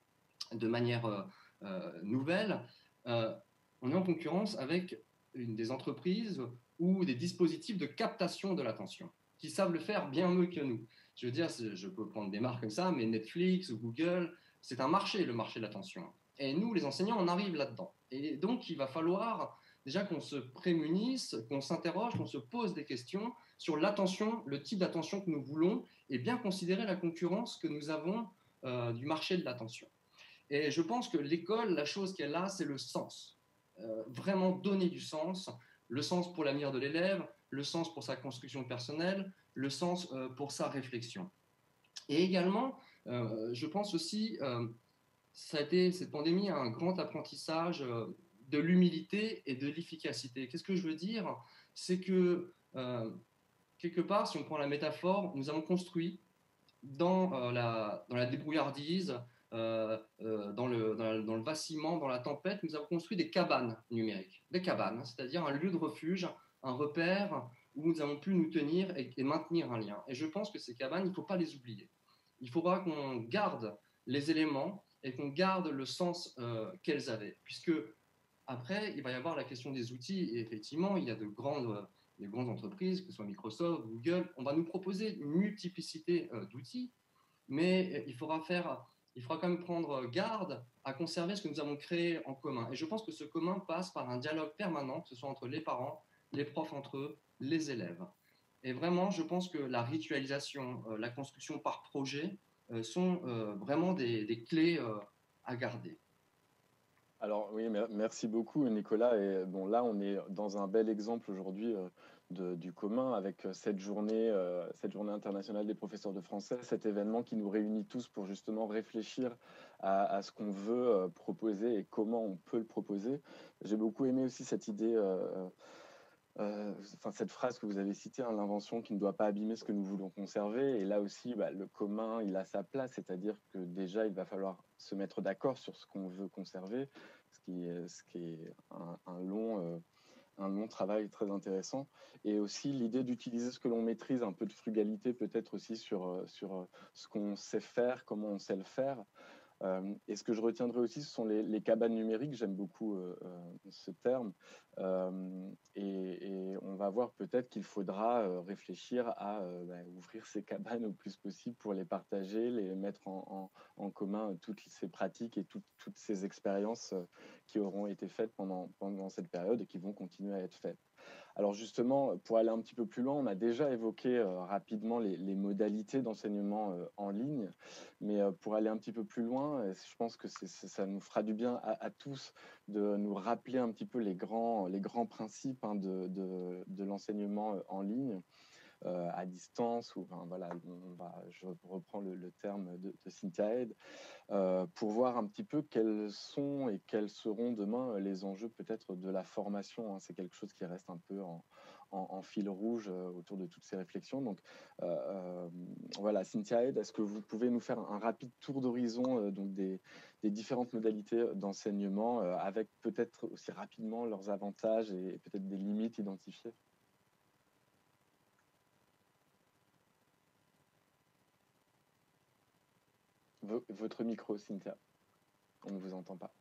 de manière euh, euh, nouvelle, euh, on est en concurrence avec une des entreprises ou des dispositifs de captation de l'attention qui savent le faire bien mieux que nous. Je veux dire, je peux prendre des marques comme ça, mais Netflix ou Google, c'est un marché, le marché de l'attention. Et nous, les enseignants, on arrive là-dedans. Et donc, il va falloir déjà qu'on se prémunisse, qu'on s'interroge, qu'on se pose des questions sur l'attention, le type d'attention que nous voulons, et bien considérer la concurrence que nous avons euh, du marché de l'attention. Et je pense que l'école, la chose qu'elle a, c'est le sens. Euh, vraiment donner du sens, le sens pour l'avenir de l'élève, le sens pour sa construction personnelle, le sens euh, pour sa réflexion. Et également, euh, je pense aussi, euh, ça a été, cette pandémie, un grand apprentissage euh, de l'humilité et de l'efficacité. Qu'est-ce que je veux dire? C'est que, euh, quelque part, si on prend la métaphore, nous avons construit dans, euh, la, dans la débrouillardise, euh, euh, dans, le, dans, la, dans le vacillement, dans la tempête, nous avons construit des cabanes numériques. Des cabanes, c'est-à-dire un lieu de refuge, un repère où nous avons pu nous tenir et, et maintenir un lien. Et je pense que ces cabanes, il ne faut pas les oublier. Il faudra qu'on garde les éléments et qu'on garde le sens euh, qu'elles avaient. Puisque après, il va y avoir la question des outils. Et effectivement, il y a de grandes, de grandes entreprises, que ce soit Microsoft, Google, on va nous proposer une multiplicité euh, d'outils, mais il faudra faire, il faudra quand même prendre garde à conserver ce que nous avons créé en commun. Et je pense que ce commun passe par un dialogue permanent, que ce soit entre les parents, les profs entre eux, les élèves. Et vraiment, je pense que la ritualisation, euh, la construction par projet euh, sont euh, vraiment des, des clés euh, à garder. Alors oui, merci beaucoup Nicolas. Et bon, là, on est dans un bel exemple aujourd'hui euh, de, du commun avec cette journée, euh, cette journée internationale des professeurs de français, cet événement qui nous réunit tous pour justement réfléchir à, à ce qu'on veut euh, proposer et comment on peut le proposer. J'ai beaucoup aimé aussi cette idée. Euh, Euh, enfin, cette phrase que vous avez citée, hein, l'invention qui ne doit pas abîmer ce que nous voulons conserver. Et là aussi, bah, le commun, il a sa place, c'est-à-dire que déjà, il va falloir se mettre d'accord sur ce qu'on veut conserver, ce qui est, ce qui est un, un long, euh, un long travail très intéressant. Et aussi l'idée d'utiliser ce que l'on maîtrise, un peu de frugalité peut-être aussi sur, sur ce qu'on sait faire, comment on sait le faire. Euh, et ce que je retiendrai aussi, ce sont les, les cabanes numériques. J'aime beaucoup euh, ce terme. Euh, et, et on va voir peut-être qu'il faudra euh, réfléchir à euh, bah, ouvrir ces cabanes au plus possible pour les partager, les mettre en, en, en commun, toutes ces pratiques et tout, toutes ces expériences euh, qui auront été faites pendant, pendant cette période et qui vont continuer à être faites. Alors justement, pour aller un petit peu plus loin, on a déjà évoqué euh, rapidement les, les modalités d'enseignement euh, en ligne, mais euh, pour aller un petit peu plus loin, je pense que c'est, c'est, ça nous fera du bien à, à tous de nous rappeler un petit peu les grands, les grands principes hein, de, de, de l'enseignement euh, en ligne. Euh, à distance, ou enfin, voilà, on va, je reprends le, le terme de, de Cynthia Head, euh, pour voir un petit peu quels sont et quels seront demain les enjeux peut-être de la formation. Hein. C'est quelque chose qui reste un peu en, en, en fil rouge euh, autour de toutes ces réflexions. Donc euh, euh, voilà, Cynthia Head, est-ce que vous pouvez nous faire un rapide tour d'horizon euh, donc des, des différentes modalités d'enseignement, euh, avec peut-être aussi rapidement leurs avantages et, et peut-être des limites identifiées? Votre micro, Cynthia. On ne vous entend pas.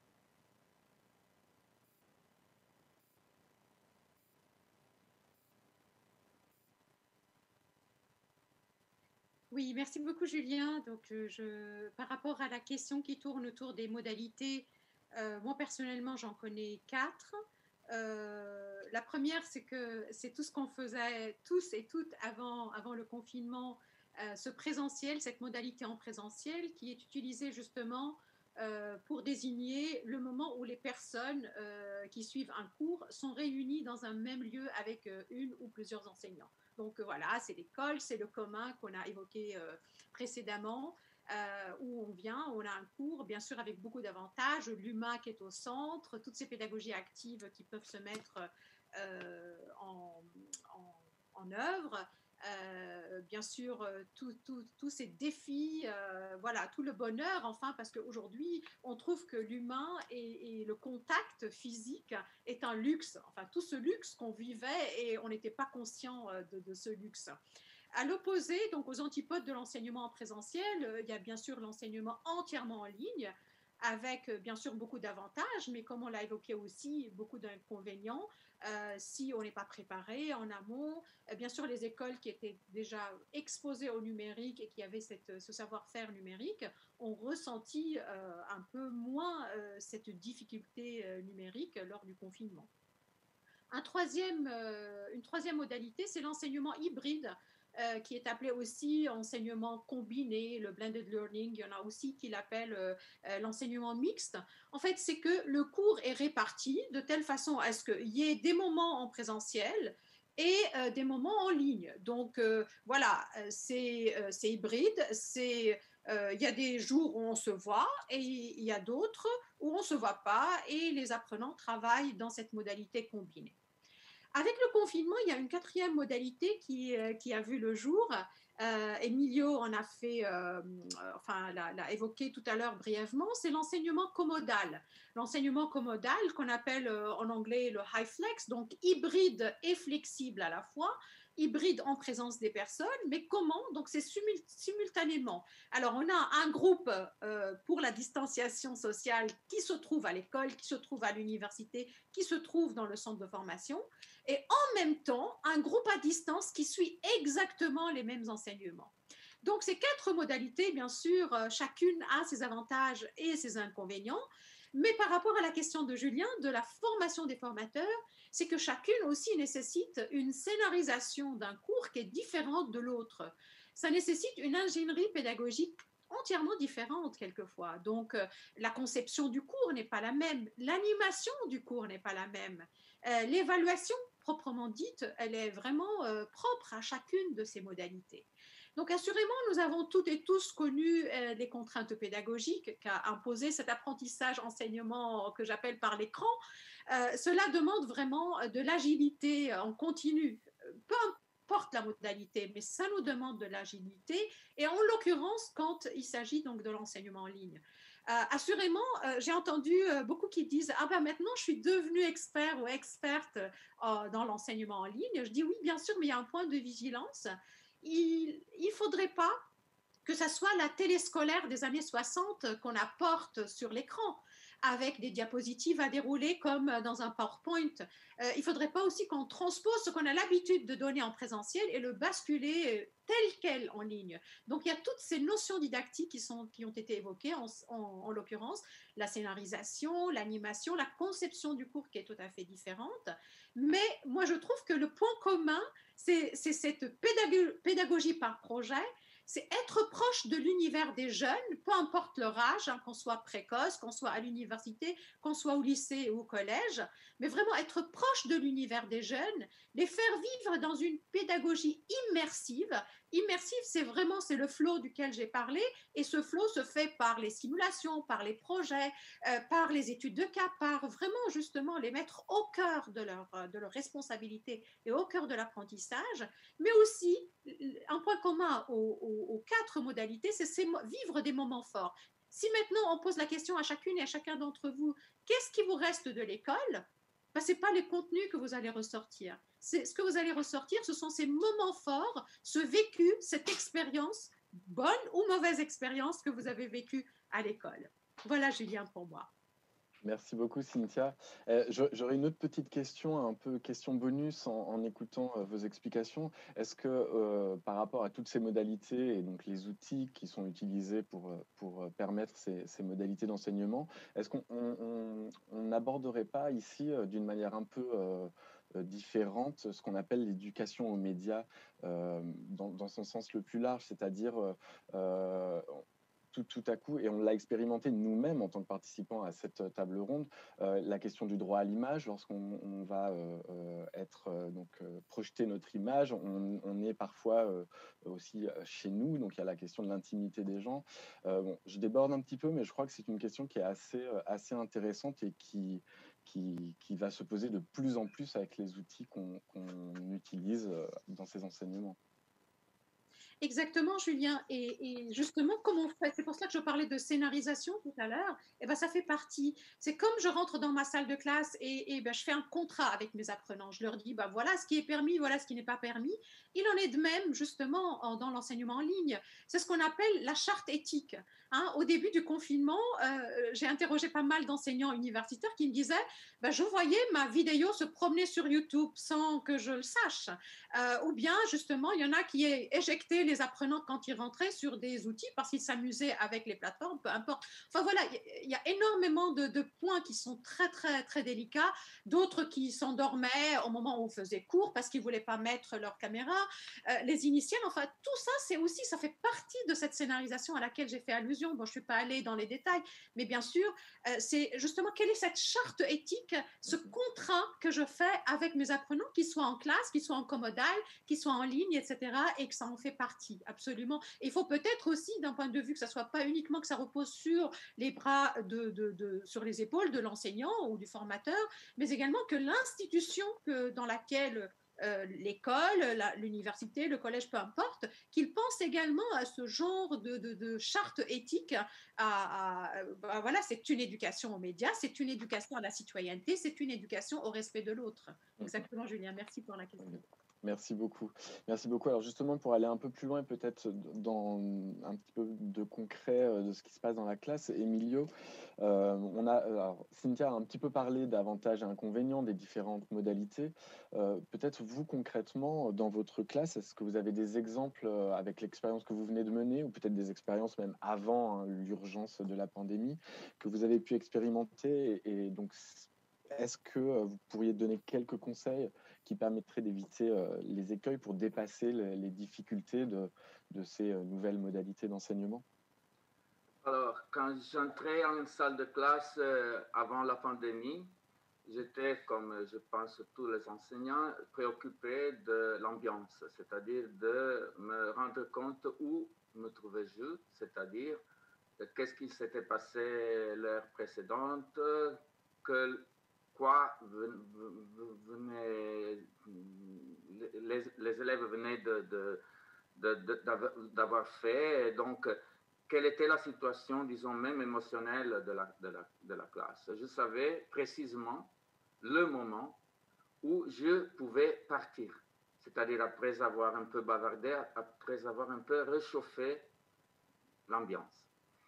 Oui, merci beaucoup Julien. Donc, je, par rapport à la question qui tourne autour des modalités, euh, moi personnellement j'en connais quatre. Euh, la première, c'est que c'est tout ce qu'on faisait tous et toutes avant, avant le confinement, euh, ce présentiel, cette modalité en présentiel qui est utilisée justement euh, pour désigner le moment où les personnes euh, qui suivent un cours sont réunies dans un même lieu avec euh, une ou plusieurs enseignants. Donc euh, voilà, c'est l'école, c'est le commun qu'on a évoqué euh, précédemment. Euh, où on vient, on a un cours, bien sûr avec beaucoup d'avantages, l'humain qui est au centre, toutes ces pédagogies actives qui peuvent se mettre euh, en, en, en œuvre, euh, bien sûr tous tout, tout ces défis, euh, voilà, tout le bonheur, enfin, parce qu'aujourd'hui, on trouve que l'humain et, et le contact physique est un luxe, enfin, tout ce luxe qu'on vivait et on n'était pas conscient de, de ce luxe. À l'opposé, donc aux antipodes de l'enseignement en présentiel, il y a bien sûr l'enseignement entièrement en ligne, avec bien sûr beaucoup d'avantages, mais comme on l'a évoqué aussi, beaucoup d'inconvénients. Euh, si on n'est pas préparé en amont, bien sûr les écoles qui étaient déjà exposées au numérique et qui avaient cette, ce savoir-faire numérique ont ressenti euh, un peu moins euh, cette difficulté euh, numérique lors du confinement. Un troisième, euh, une troisième modalité, c'est l'enseignement hybride, euh, qui est appelé aussi enseignement combiné, le blended learning. Il y en a aussi qui l'appellent euh, euh, l'enseignement mixte. En fait, c'est que le cours est réparti de telle façon à ce qu'il y ait des moments en présentiel et euh, des moments en ligne. Donc euh, voilà, c'est euh, c'est hybride, c'est euh, il y a des jours où on se voit et il y a d'autres où on ne se voit pas et les apprenants travaillent dans cette modalité combinée. Avec le confinement, il y a une quatrième modalité qui, euh, qui a vu le jour. Euh, Emilio en a fait, euh, enfin, l'a, l'a évoqué tout à l'heure brièvement, c'est l'enseignement commodal. L'enseignement commodal, qu'on appelle euh, en anglais le high flex, donc hybride et flexible à la fois, hybride en présence des personnes, mais comment? Donc c'est simultanément. Alors on a un groupe euh, pour la distanciation sociale qui se trouve à l'école, qui se trouve à l'université, qui se trouve dans le centre de formation, et en même temps un groupe à distance qui suit exactement les mêmes enseignements. Donc ces quatre modalités, bien sûr, chacune a ses avantages et ses inconvénients, mais par rapport à la question de Julien, de la formation des formateurs, c'est que chacune aussi nécessite une scénarisation d'un cours qui est différente de l'autre. Ça nécessite une ingénierie pédagogique entièrement différente quelquefois. Donc, euh, la conception du cours n'est pas la même, l'animation du cours n'est pas la même, euh, l'évaluation proprement dite, elle est vraiment euh, propre à chacune de ces modalités. Donc, assurément, nous avons toutes et tous connu euh, les contraintes pédagogiques qu'a imposé cet apprentissage, enseignement que j'appelle par l'écran. Euh, cela demande vraiment de l'agilité en continu, peu importe la modalité, mais ça nous demande de l'agilité, et en l'occurrence, quand il s'agit donc de l'enseignement en ligne. Euh, assurément, euh, j'ai entendu euh, beaucoup qui disent « Ah ben maintenant, je suis devenue expert ou experte euh, dans l'enseignement en ligne. » Je dis « Oui, bien sûr, mais il y a un point de vigilance. Il ne faudrait pas que ça soit la téléscolaire des années soixante qu'on apporte sur l'écran, avec des diapositives à dérouler comme dans un PowerPoint. Euh, il ne faudrait pas aussi qu'on transpose ce qu'on a l'habitude de donner en présentiel et le basculer tel quel en ligne. Donc, il y a toutes ces notions didactiques qui, sont, qui ont été évoquées, en, en, en l'occurrence, la scénarisation, l'animation, la conception du cours qui est tout à fait différente. Mais moi, je trouve que le point commun, c'est, c'est cette pédago- pédagogie par projet, c'est être proche de l'univers des jeunes, peu importe leur âge, hein, qu'on soit précoce, qu'on soit à l'université, qu'on soit au lycée ou au collège, mais vraiment être proche de l'univers des jeunes, les faire vivre dans une pédagogie immersive. Immersive, c'est vraiment c'est le flow duquel j'ai parlé, et ce flow se fait par les simulations, par les projets, euh, par les études de cas, par vraiment justement les mettre au cœur de leur, de leur responsabilité et au cœur de l'apprentissage, mais aussi un point commun aux, aux, aux quatre modalités, c'est, c'est vivre des moments forts. Si maintenant on pose la question à chacune et à chacun d'entre vous, qu'est-ce qui vous reste de l'école? Ben, ce n'est pas les contenus que vous allez ressortir. C'est, ce que vous allez ressortir, ce sont ces moments forts, ce vécu, cette expérience, bonne ou mauvaise expérience que vous avez vécue à l'école. Voilà, Julien, pour moi. Merci beaucoup, Cynthia. Euh, j'aurais une autre petite question, un peu question bonus en, en écoutant euh, vos explications. Est-ce que euh, par rapport à toutes ces modalités et donc les outils qui sont utilisés pour, pour permettre ces, ces modalités d'enseignement, est-ce qu'on n'aborderait pas ici euh, d'une manière un peu euh, différente ce qu'on appelle l'éducation aux médias euh, dans, dans son sens le plus large, c'est-à-dire euh, Tout, tout à coup, et on l'a expérimenté nous-mêmes en tant que participants à cette table ronde, euh, la question du droit à l'image, lorsqu'on on va euh, être euh, donc euh, projeter notre image, on, on est parfois euh, aussi chez nous, donc il y a la question de l'intimité des gens. Euh, bon, je déborde un petit peu, mais je crois que c'est une question qui est assez, assez intéressante et qui, qui, qui va se poser de plus en plus avec les outils qu'on qu'on utilise dans ces enseignements. Exactement, Julien. Et, et justement, comme on fait, c'est pour ça que je parlais de scénarisation tout à l'heure, et ben, ça fait partie. C'est comme je rentre dans ma salle de classe et, et ben, je fais un contrat avec mes apprenants. Je leur dis, ben, voilà ce qui est permis, voilà ce qui n'est pas permis. Il en est de même, justement, en, dans l'enseignement en ligne. C'est ce qu'on appelle la charte éthique. Hein, au début du confinement, euh, j'ai interrogé pas mal d'enseignants universitaires qui me disaient ben, je voyais ma vidéo se promener sur YouTube sans que je le sache. Euh, ou bien, justement, il y en a qui éjectaient les apprenants quand ils rentraient sur des outils parce qu'ils s'amusaient avec les plateformes, peu importe. Enfin voilà, il y a énormément de, de points qui sont très, très, très délicats, d'autres qui s'endormaient au moment où on faisait cours parce qu'ils ne voulaient pas mettre leur caméra. Euh, les initiales, enfin, tout ça, c'est aussi, ça fait partie de cette scénarisation à laquelle j'ai fait allusion. Bon, je ne suis pas allée dans les détails, mais bien sûr, euh, c'est justement quelle est cette charte éthique, ce contrat que je fais avec mes apprenants, qu'ils soient en classe, qu'ils soient en commodal, qu'ils soient en ligne, et cetera, et que ça en fait partie, absolument. Et il faut peut-être aussi, d'un point de vue que ça ne soit pas uniquement que ça repose sur les bras, de, de, de, sur les épaules de l'enseignant ou du formateur, mais également que l'institution que, dans laquelle euh, l'école, la, l'université, le collège, peu importe, qu'ils pensent également à ce genre de, de, de charte éthique. À, à, à, voilà, c'est une éducation aux médias, c'est une éducation à la citoyenneté, c'est une éducation au respect de l'autre. Exactement, Julien. Merci pour la question. Merci beaucoup. Merci beaucoup. Alors justement, pour aller un peu plus loin, peut-être dans un petit peu de concret de ce qui se passe dans la classe, Emilio, euh, on a, alors, Cynthia a un petit peu parlé d'avantages et inconvénients des différentes modalités. Euh, peut-être vous, concrètement, dans votre classe, est-ce que vous avez des exemples avec l'expérience que vous venez de mener, ou peut-être des expériences même avant hein, l'urgence de la pandémie, que vous avez pu expérimenter et, et donc, est-ce que vous pourriez donner quelques conseils qui permettraient d'éviter euh, les écueils pour dépasser les, les difficultés de, de ces euh, nouvelles modalités d'enseignement? Alors, quand j'entrais en salle de classe euh, avant la pandémie, j'étais, comme je pense tous les enseignants, préoccupé de l'ambiance, c'est-à-dire de me rendre compte où me trouvais-je, c'est-à-dire qu'est-ce qui s'était passé l'heure précédente, que, quoi venait, les, les élèves venaient de, de, de, de, d'avoir fait, et donc quelle était la situation, disons, même émotionnelle de la, de la, de la classe. Je savais précisément le moment où je pouvais partir, c'est-à-dire après avoir un peu bavardé, après avoir un peu réchauffé l'ambiance.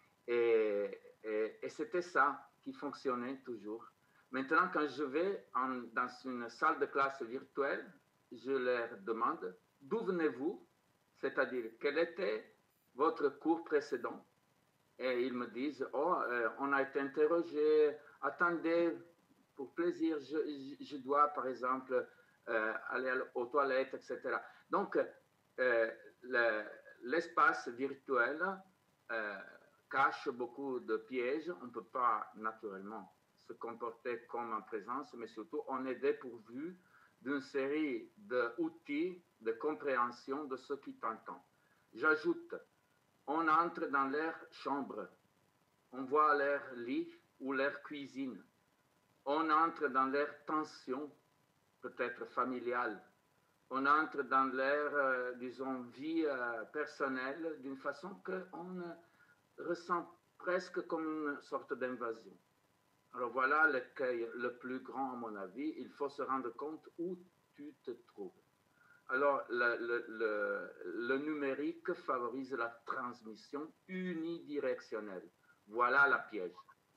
Et, et, et c'était ça qui fonctionnait toujours. Maintenant, quand je vais en, dans une salle de classe virtuelle, je leur demande d'où venez-vous, c'est-à-dire quel était votre cours précédent. Et ils me disent, oh, euh, on a été interrogé, attendez, pour plaisir, je, je dois, par exemple, euh, aller aux toilettes, et cetera. Donc, euh, le, l'espace virtuel euh, cache beaucoup de pièges. On ne peut pas, naturellement, se comporter comme en présence, mais surtout, on est dépourvu d'une série d'outils de compréhension de ce qui t'entend. J'ajoute, on entre dans leur chambre, on voit leur lit ou leur cuisine, on entre dans leur tension, peut-être familiale, on entre dans leur, euh, disons, vie euh, personnelle d'une façon qu'on ressent presque comme une sorte d'invasion. Alors voilà l'écueil le plus grand à mon avis, il faut se rendre compte où tu te trouves. Alors, le, le, le, le numérique favorise la transmission unidirectionnelle. Voilà la piège.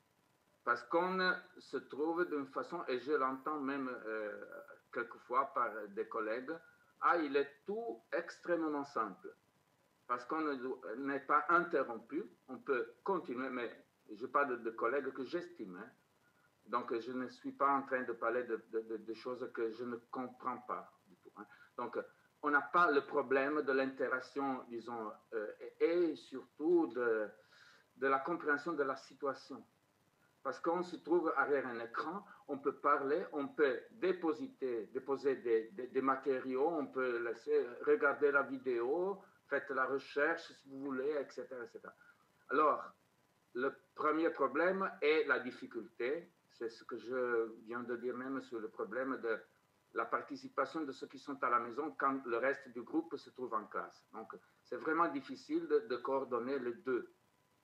Parce qu'on se trouve d'une façon, et je l'entends même euh, quelquefois par des collègues, ah, il est tout extrêmement simple. Parce qu'on n'est pas interrompu, on peut continuer, mais je parle de, de collègues que j'estime. Hein. Donc, je ne suis pas en train de parler de, de, de, de choses que je ne comprends pas du tout. Hein. Donc, on n'a pas le problème de l'interaction, disons, euh, et, et surtout de, de la compréhension de la situation. Parce qu'on se trouve derrière un écran, on peut parler, on peut déposer, déposer des, des, des matériaux, on peut laisser regarder la vidéo, faites la recherche si vous voulez, et cetera, et cetera. Alors, le premier problème est la difficulté. C'est ce que je viens de dire même sur le problème de la participation de ceux qui sont à la maison quand le reste du groupe se trouve en classe. Donc, c'est vraiment difficile de, de coordonner les deux.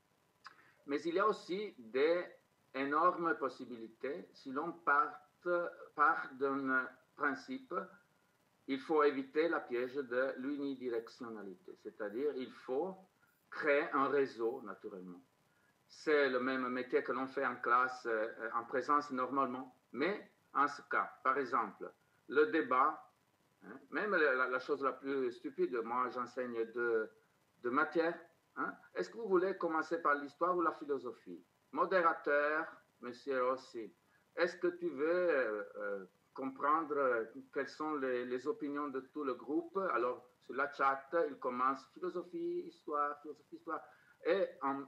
Mais il y a aussi des énormes possibilités si l'on part, part d'un principe. Il faut éviter la piège de l'unidirectionnalité, c'est-à-dire il faut créer un réseau, naturellement. c'est le même métier que l'on fait en classe, euh, en présence normalement. Mais en ce cas, par exemple, le débat, hein, même la, la chose la plus stupide, moi j'enseigne deux de matières. Hein. Est-ce que vous voulez commencer par l'histoire ou la philosophie? Modérateur, monsieur Rossi, est-ce que tu veux euh, euh, comprendre euh, quelles sont les, les opinions de tout le groupe? Alors, sur la chat, il commence philosophie, histoire, philosophie, histoire. Et un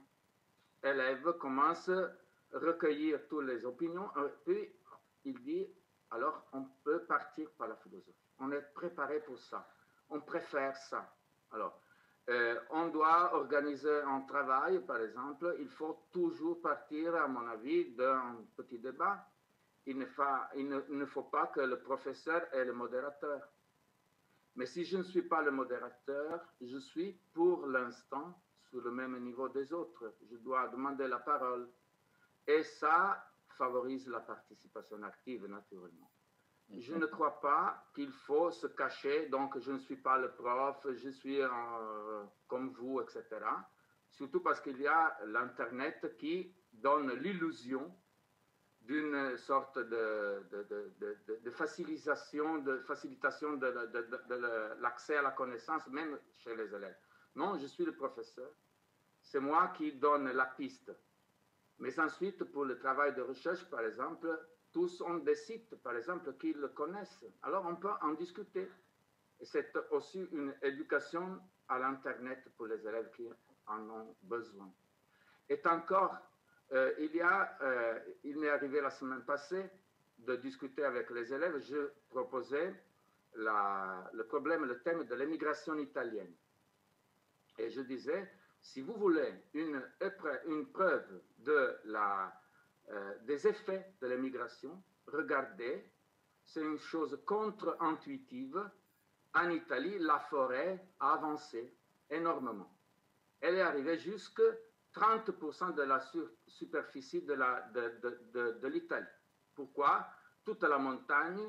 élève commence à recueillir toutes les opinions. Puis, il dit, alors, on peut partir par la philosophie. On est préparé pour ça. On préfère ça. Alors, euh, on doit organiser un travail, par exemple. Il faut toujours partir, à mon avis, d'un petit débat. Il ne, fa, il, ne, il ne faut pas que le professeur est le modérateur. Mais si je ne suis pas le modérateur, je suis pour l'instant sur le même niveau des autres. Je dois demander la parole. Et ça favorise la participation active, naturellement. Je ne crois pas qu'il faut se cacher, donc je ne suis pas le prof, je suis euh, comme vous, et cetera. Surtout parce qu'il y a l'Internet qui donne l'illusion d'une sorte de, de, de, de, de facilitation, de, facilitation de, de, de, de l'accès à la connaissance, même chez les élèves. Non, je suis le professeur. C'est moi qui donne la piste. Mais ensuite, pour le travail de recherche, par exemple, tous ont des sites, par exemple, qu'ils le connaissent. Alors, on peut en discuter. Et c'est aussi une éducation à l'Internet pour les élèves qui en ont besoin. Et encore, euh, il y a, euh, il m'est arrivé la semaine passée de discuter avec les élèves. Je proposais la, le problème, le thème de l'immigration italienne. Et je disais, si vous voulez une, une preuve de la, euh, des effets de l'immigration, regardez, c'est une chose contre-intuitive. En Italie, la forêt a avancé énormément. Elle est arrivée jusqu'à trente pour cent de la sur, superficie de, la, de, de, de, de l'Italie. Pourquoi? Toute la montagne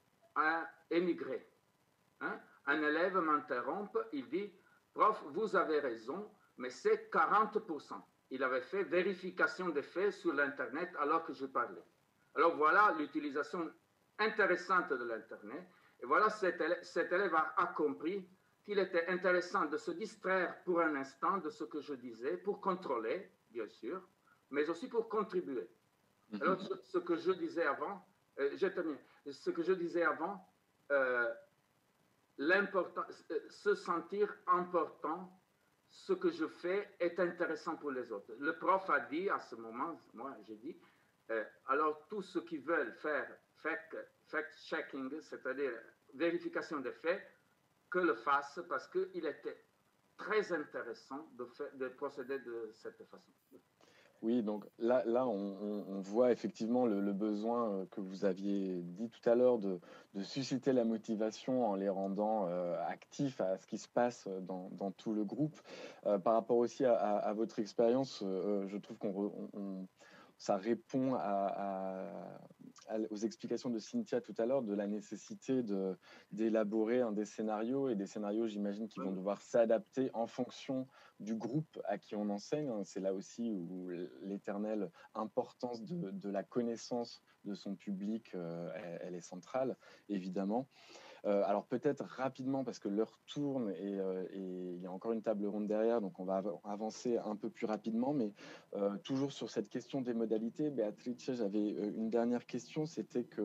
a émigré. Hein? Un élève m'interrompt, il dit, prof, vous avez raison, mais c'est quarante pour cent. Il avait fait vérification des faits sur l'Internet alors que je parlais. Alors voilà l'utilisation intéressante de l'Internet. Et voilà, cet élève, cet élève a, a compris qu'il était intéressant de se distraire pour un instant de ce que je disais, pour contrôler, bien sûr, mais aussi pour contribuer. Alors, ce, ce que je disais avant, euh, je termine, ce que je disais avant, euh, l'important, se sentir important, ce que je fais est intéressant pour les autres. Le prof a dit à ce moment, moi j'ai dit, euh, alors tous ceux qui veulent faire fact-checking, c'est-à-dire vérification des faits, que le fassent parce qu'il était très intéressant de, faire, de procéder de cette façon. Oui, donc là, là on, on, on voit effectivement le, le besoin que vous aviez dit tout à l'heure de, de susciter la motivation en les rendant euh, actifs à ce qui se passe dans, dans tout le groupe. Euh, par rapport aussi à, à, à votre expérience, euh, je trouve qu'on on, ça répond à, à, aux explications de Cynthia tout à l'heure de la nécessité de, d'élaborer un des scénarios et des scénarios, j'imagine, qui vont devoir s'adapter en fonction du groupe à qui on enseigne. C'est là aussi où l'éternelle importance de, de la connaissance de son public, euh, elle, elle est centrale, évidemment. Euh, alors peut-être rapidement, parce que l'heure tourne et, euh, et il y a encore une table ronde derrière, donc on va av- avancer un peu plus rapidement, mais euh, toujours sur cette question des modalités, Béatrice, j'avais euh, une dernière question, c'était que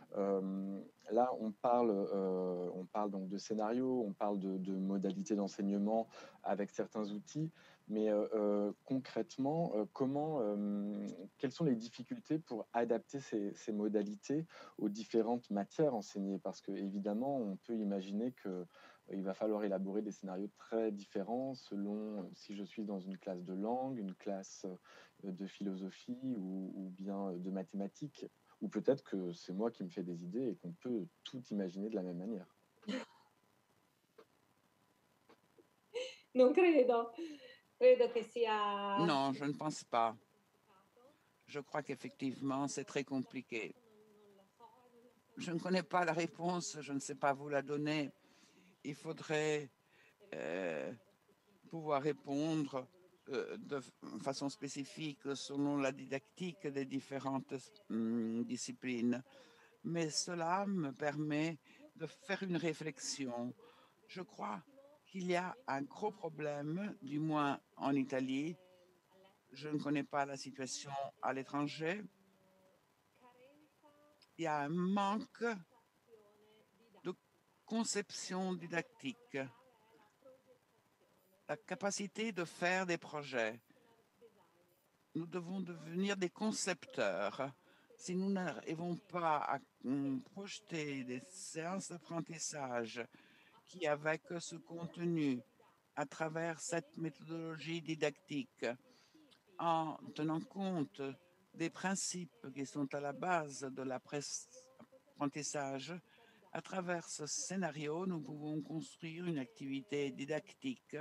euh, là on parle, euh, on parle donc de scénario, on parle de, de modalités d'enseignement avec certains outils, mais euh, euh, concrètement, euh, comment, euh, quelles sont les difficultés pour adapter ces, ces modalités aux différentes matières enseignées? Parce que évidemment, on peut imaginer que euh, il va falloir élaborer des scénarios très différents selon euh, si je suis dans une classe de langue, une classe euh, de philosophie ou, ou bien de mathématiques. Ou peut-être que c'est moi qui me fais des idées et qu'on peut tout imaginer de la même manière. Non credo. Credo che sia... Non, je ne pense pas. Je crois qu'effectivement, c'est très compliqué. Je ne connais pas la réponse, je ne sais pas vous la donner. Il faudrait euh, pouvoir répondre euh, de façon spécifique selon la didactique des différentes hum, disciplines, mais cela me permet de faire une réflexion. Je crois qu'il y a un gros problème, du moins en Italie. Je ne connais pas la situation à l'étranger. Il y a un manque de conception didactique, la capacité de faire des projets. Nous devons devenir des concepteurs. Si nous n'arrivons pas à hum, projeter des séances d'apprentissage qui, avec ce contenu, à travers cette méthodologie didactique, en tenant compte des principes qui sont à la base de l'apprentissage, à travers ce scénario, nous pouvons construire une activité didactique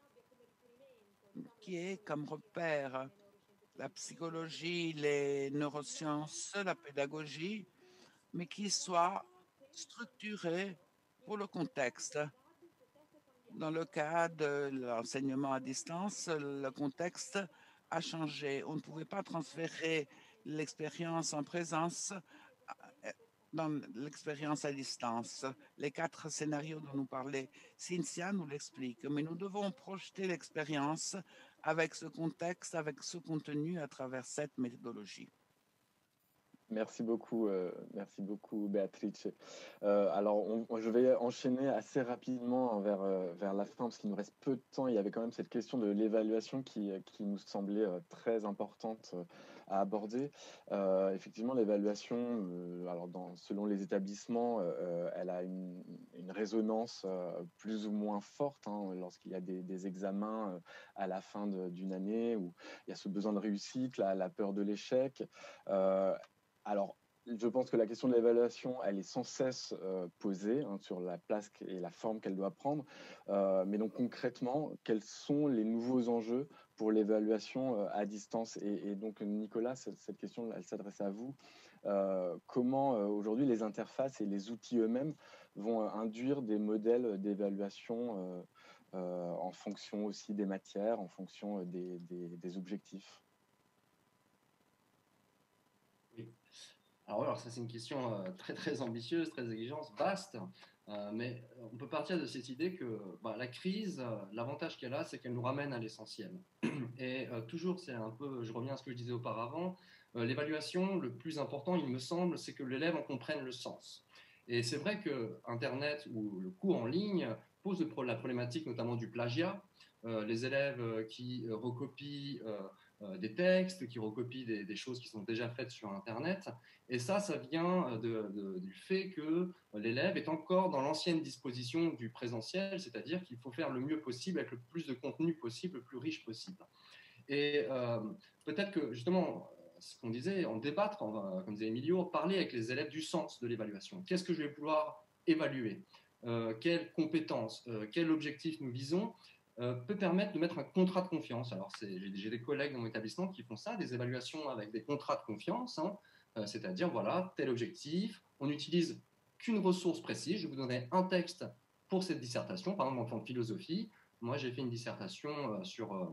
qui est comme repère la psychologie, les neurosciences, la pédagogie, mais qui soit structurée pour le contexte. Dans le cas de l'enseignement à distance, le contexte a changé. On ne pouvait pas transférer l'expérience en présence dans l'expérience à distance. Les quatre scénarios dont nous parlait Cynthia nous l'explique, mais nous devons projeter l'expérience avec ce contexte, avec ce contenu à travers cette méthodologie. Merci beaucoup, euh, merci beaucoup Béatrice. Euh, alors, on, je vais enchaîner assez rapidement vers, euh, vers la fin parce qu'il nous reste peu de temps. Il y avait quand même cette question de l'évaluation qui, qui nous semblait euh, très importante euh, à aborder. Euh, effectivement, l'évaluation, euh, alors dans, selon les établissements, euh, elle a une, une résonance euh, plus ou moins forte hein, lorsqu'il y a des, des examens euh, à la fin de, d'une année où il y a ce besoin de réussite, la, la peur de l'échec. Euh, Alors, je pense que la question de l'évaluation, elle est sans cesse euh, posée hein, sur la place et la forme qu'elle doit prendre. Euh, mais donc concrètement, quels sont les nouveaux enjeux pour l'évaluation euh, à distance et, et donc Nicolas, cette, cette question, elle s'adresse à vous. Euh, comment euh, aujourd'hui les interfaces et les outils eux-mêmes vont euh, induire des modèles d'évaluation euh, euh, en fonction aussi des matières, en fonction des, des, des objectifs? Alors, alors ça c'est une question euh, très très ambitieuse, très exigeante, vaste, euh, mais on peut partir de cette idée que bah, la crise, euh, l'avantage qu'elle a, c'est qu'elle nous ramène à l'essentiel. Et euh, toujours, c'est un peu, je reviens à ce que je disais auparavant, euh, l'évaluation, le plus important, il me semble, c'est que l'élève en comprenne le sens. Et c'est vrai que Internet ou le cours en ligne pose le, la problématique notamment du plagiat. Euh, les élèves qui recopient euh, euh, des textes, qui recopient des, des choses qui sont déjà faites sur Internet. Et ça, ça vient de, de, du fait que l'élève est encore dans l'ancienne disposition du présentiel, c'est-à-dire qu'il faut faire le mieux possible avec le plus de contenu possible, le plus riche possible. Et euh, peut-être que justement, ce qu'on disait, en débattre, en, comme disait Emilio, parler avec les élèves du sens de l'évaluation. Qu'est-ce que je vais pouvoir évaluer euh, Quelles compétences, euh, quel objectif nous visons euh, peut permettre de mettre un contrat de confiance. Alors, c'est, j'ai, j'ai des collègues dans mon établissement qui font ça, des évaluations avec des contrats de confiance, hein, euh, c'est-à-dire, voilà, tel objectif, on n'utilise qu'une ressource précise. Je vous donnerai un texte pour cette dissertation, par exemple en tant que philosophie. Moi, j'ai fait une dissertation euh, sur euh,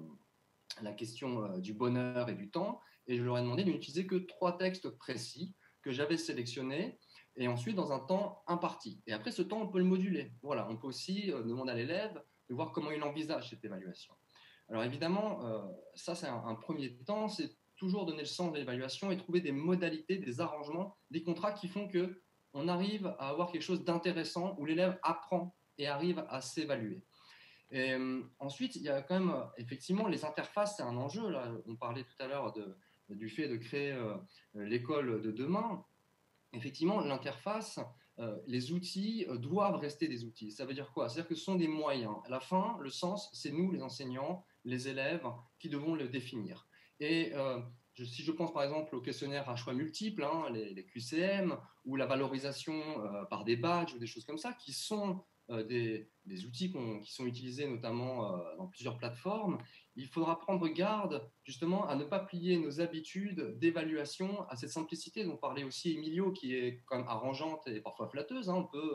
la question euh, du bonheur et du temps, et je leur ai demandé de n'utiliser que trois textes précis que j'avais sélectionnés, et ensuite dans un temps imparti. Et après, ce temps, on peut le moduler. Voilà, on peut aussi euh, demander à l'élève de voir comment il envisage cette évaluation. Alors évidemment, euh, ça c'est un, un premier temps, c'est toujours donner le sens de l'évaluation et trouver des modalités, des arrangements, des contrats qui font qu'on arrive à avoir quelque chose d'intéressant où l'élève apprend et arrive à s'évaluer. Et euh, ensuite, il y a quand même, euh, effectivement, les interfaces, c'est un enjeu. Là. On parlait tout à l'heure de, du fait de créer euh, l'école de demain. Effectivement, l'interface, euh, les outils euh, doivent rester des outils. Ça veut dire quoi? C'est-à-dire que ce sont des moyens. À la fin, le sens, c'est nous, les enseignants, les élèves, qui devons le définir. Et euh, je, si je pense par exemple au questionnaire à choix multiples, hein, les, les Q C M, ou la valorisation euh, par des badges ou des choses comme ça, qui sont euh, des, des outils qui sont utilisés notamment euh, dans plusieurs plateformes, il faudra prendre garde justement à ne pas plier nos habitudes d'évaluation à cette simplicité dont parlait aussi Emilio, qui est quand même arrangeante et parfois flatteuse. Hein. On peut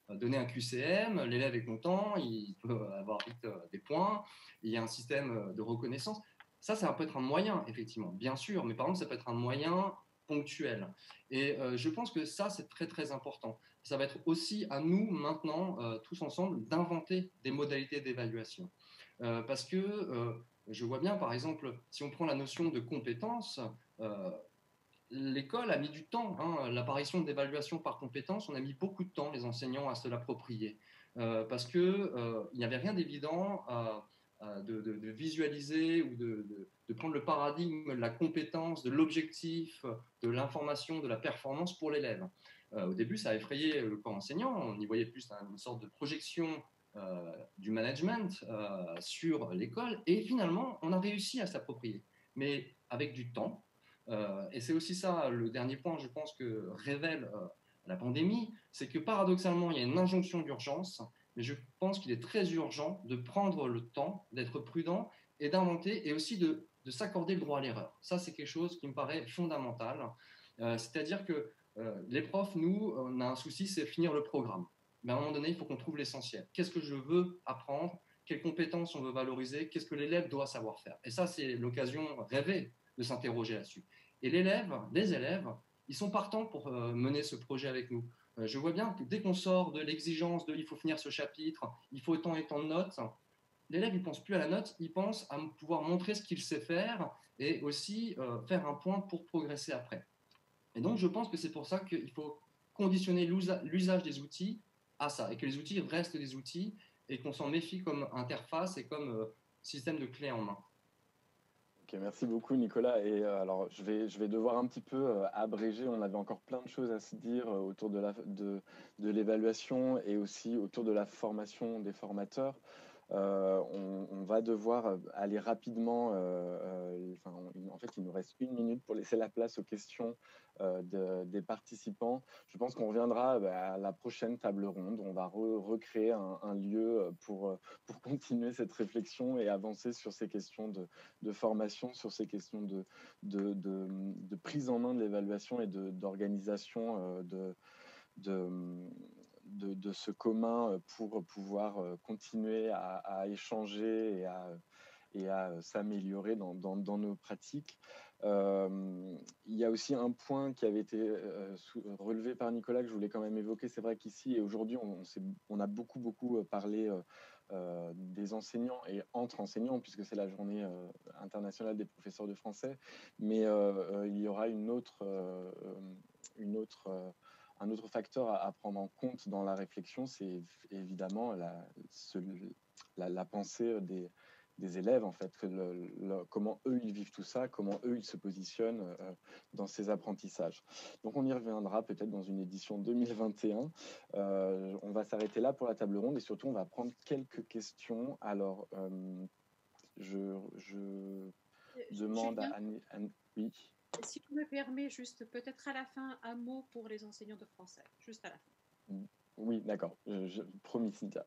donner un Q C M, l'élève est content, il peut avoir vite des points, il y a un système de reconnaissance. Ça, ça peut être un moyen, effectivement, bien sûr, mais par contre, ça peut être un moyen ponctuel. Et euh, je pense que ça, c'est très, très important. Ça va être aussi à nous, maintenant, euh, tous ensemble, d'inventer des modalités d'évaluation. Euh, parce que euh, je vois bien, par exemple, si on prend la notion de compétence, euh, l'école a mis du temps. Hein. L'apparition d'évaluation par compétence, on a mis beaucoup de temps, les enseignants, à se l'approprier. Euh, parce qu'il euh, n'y avait rien d'évident à, à de, de, de, visualiser ou de, de, de prendre le paradigme de la compétence, de l'objectif, de l'information, de la performance pour l'élève. Euh, au début, ça a effrayé le corps enseignant. On y voyait plus une sorte de projection euh, du management euh, sur l'école. Et finalement, on a réussi à s'approprier. Mais avec du temps. Euh, et c'est aussi ça le dernier point, je pense, que révèle euh, la pandémie, c'est que paradoxalement, il y a une injonction d'urgence, mais je pense qu'il est très urgent de prendre le temps, d'être prudent et d'inventer et aussi de, de s'accorder le droit à l'erreur. Ça, c'est quelque chose qui me paraît fondamental. Euh, c'est-à-dire que euh, les profs, nous, on a un souci, c'est finir le programme. Mais à un moment donné, il faut qu'on trouve l'essentiel. Qu'est-ce que je veux apprendre? Quelles compétences on veut valoriser? Qu'est-ce que l'élève doit savoir faire? Et ça, c'est l'occasion rêvée de s'interroger là-dessus. Et l'élève, les élèves, ils sont partants pour euh, mener ce projet avec nous. Euh, je vois bien que dès qu'on sort de l'exigence de il faut finir ce chapitre, il faut tant et tant de notes, l'élève, il ne pense plus à la note, il pense à pouvoir montrer ce qu'il sait faire et aussi euh, faire un point pour progresser après. Et donc, je pense que c'est pour ça qu'il faut conditionner l'usage des outils à ça, et que les outils restent des outils et qu'on s'en méfie comme interface et comme euh, système de clé en main. Ok, merci beaucoup Nicolas. Et euh, alors je vais, je vais devoir un petit peu euh, abréger. On avait encore plein de choses à se dire euh, autour de, la, de, de l'évaluation et aussi autour de la formation des formateurs. Euh, on, on va devoir aller rapidement. Euh, euh, enfin, on, en fait, il nous reste une minute pour laisser la place aux questions euh, de, des participants. Je pense qu'on reviendra bah, à la prochaine table ronde. On va re, recréer un, un lieu pour, pour continuer cette réflexion et avancer sur ces questions de, de formation, sur ces questions de, de, de, de prise en main de l'évaluation et d'organisation euh, de, de, de, de ce commun pour pouvoir continuer à, à échanger et à, et à s'améliorer dans, dans, dans nos pratiques. Euh, il y a aussi un point qui avait été euh, sous, relevé par Nicolas que je voulais quand même évoquer. C'est vrai qu'ici et aujourd'hui, on, on a beaucoup, beaucoup parlé euh, euh, des enseignants et entre enseignants, puisque c'est la journée euh, internationale des professeurs de français. Mais euh, il y aura une autre... Euh, une autre euh, un autre facteur à, à prendre en compte dans la réflexion, c'est évidemment la, ce, la, la pensée des, des élèves, en fait, que le, le, comment eux ils vivent tout ça, comment eux ils se positionnent euh, dans ces apprentissages. Donc on y reviendra peut-être dans une édition deux mille vingt et un. Euh, on va s'arrêter là pour la table ronde et surtout on va prendre quelques questions. Alors euh, je, je demande à Anne, Anne, oui. Si tu me permets, juste peut-être à la fin, un mot pour les enseignants de français, juste à la fin. Oui, d'accord, je, je promis, Cynthia.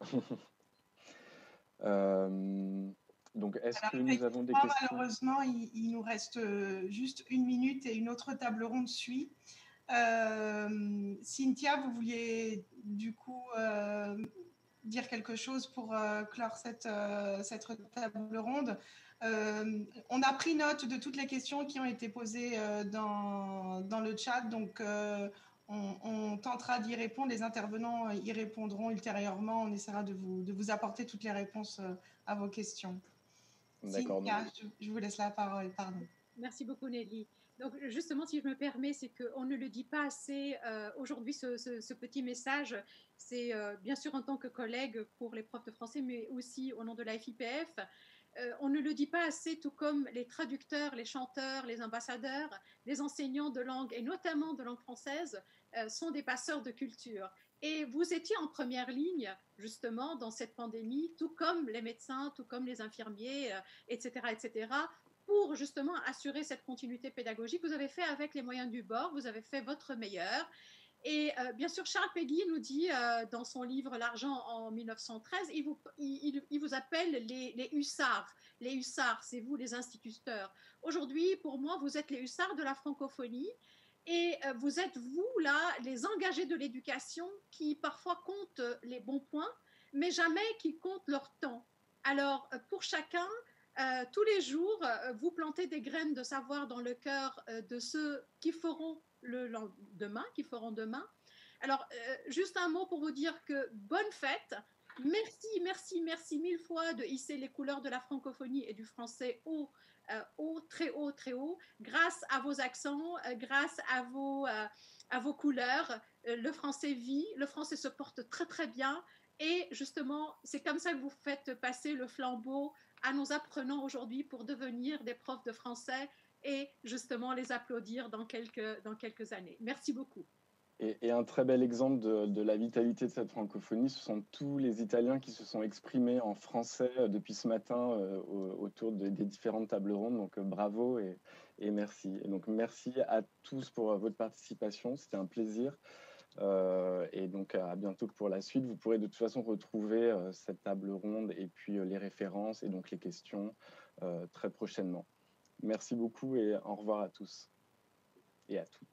euh, donc, est-ce que nous avons des questions? Malheureusement, il, il nous reste juste une minute et une autre table ronde suit. Euh, Cynthia, vous vouliez du coup euh, dire quelque chose pour euh, clore cette, euh, cette table ronde? Euh, on a pris note de toutes les questions qui ont été posées euh, dans, dans le chat, donc euh, on, on tentera d'y répondre. Les intervenants y répondront ultérieurement. On essaiera de vous, de vous apporter toutes les réponses euh, à vos questions. D'accord. Cynthia, je, je vous laisse la parole, pardon. Merci beaucoup Nelly. Donc justement, si je me permets, c'est qu'on ne le dit pas assez. Euh, aujourd'hui, ce, ce, ce petit message, c'est euh, bien sûr en tant que collègue pour les profs de français, mais aussi au nom de la F I P F. Euh, on ne le dit pas assez, tout comme les traducteurs, les chanteurs, les ambassadeurs, les enseignants de langue, et notamment de langue française, euh, sont des passeurs de culture. Et vous étiez en première ligne, justement, dans cette pandémie, tout comme les médecins, tout comme les infirmiers, euh, et cetera, et cetera, pour justement assurer cette continuité pédagogique. Vous avez fait avec les moyens du bord, vous avez fait votre meilleur. Et euh, bien sûr, Charles Péguy nous dit euh, dans son livre L'argent en mille neuf cent treize, il vous, il, il vous appelle les, les hussards. Les hussards, c'est vous les instituteurs. Aujourd'hui, pour moi, vous êtes les hussards de la francophonie. Et euh, vous êtes, vous, là, les engagés de l'éducation qui parfois comptent les bons points, mais jamais qui comptent leur temps. Alors, euh, pour chacun, euh, tous les jours, euh, vous plantez des graines de savoir dans le cœur euh, de ceux qui feront le lendemain, qui feront demain. Alors, euh, juste un mot pour vous dire que bonne fête. Merci, merci, merci mille fois de hisser les couleurs de la francophonie et du français haut, euh, haut, très haut, très haut. Grâce à vos accents, euh, grâce à vos, euh, à vos couleurs, euh, le français vit, le français se porte très, très bien. Et justement, c'est comme ça que vous faites passer le flambeau à nos apprenants aujourd'hui pour devenir des profs de français et justement les applaudir dans quelques, dans quelques années. Merci beaucoup. Et, et un très bel exemple de, de la vitalité de cette francophonie, ce sont tous les Italiens qui se sont exprimés en français depuis ce matin euh, autour de, des différentes tables rondes. Donc euh, bravo et, et merci. Et donc merci à tous pour votre participation, c'était un plaisir. Euh, et donc à bientôt pour la suite. Vous pourrez de toute façon retrouver euh, cette table ronde et puis euh, les références et donc les questions euh, très prochainement. Merci beaucoup et au revoir à tous et à toutes.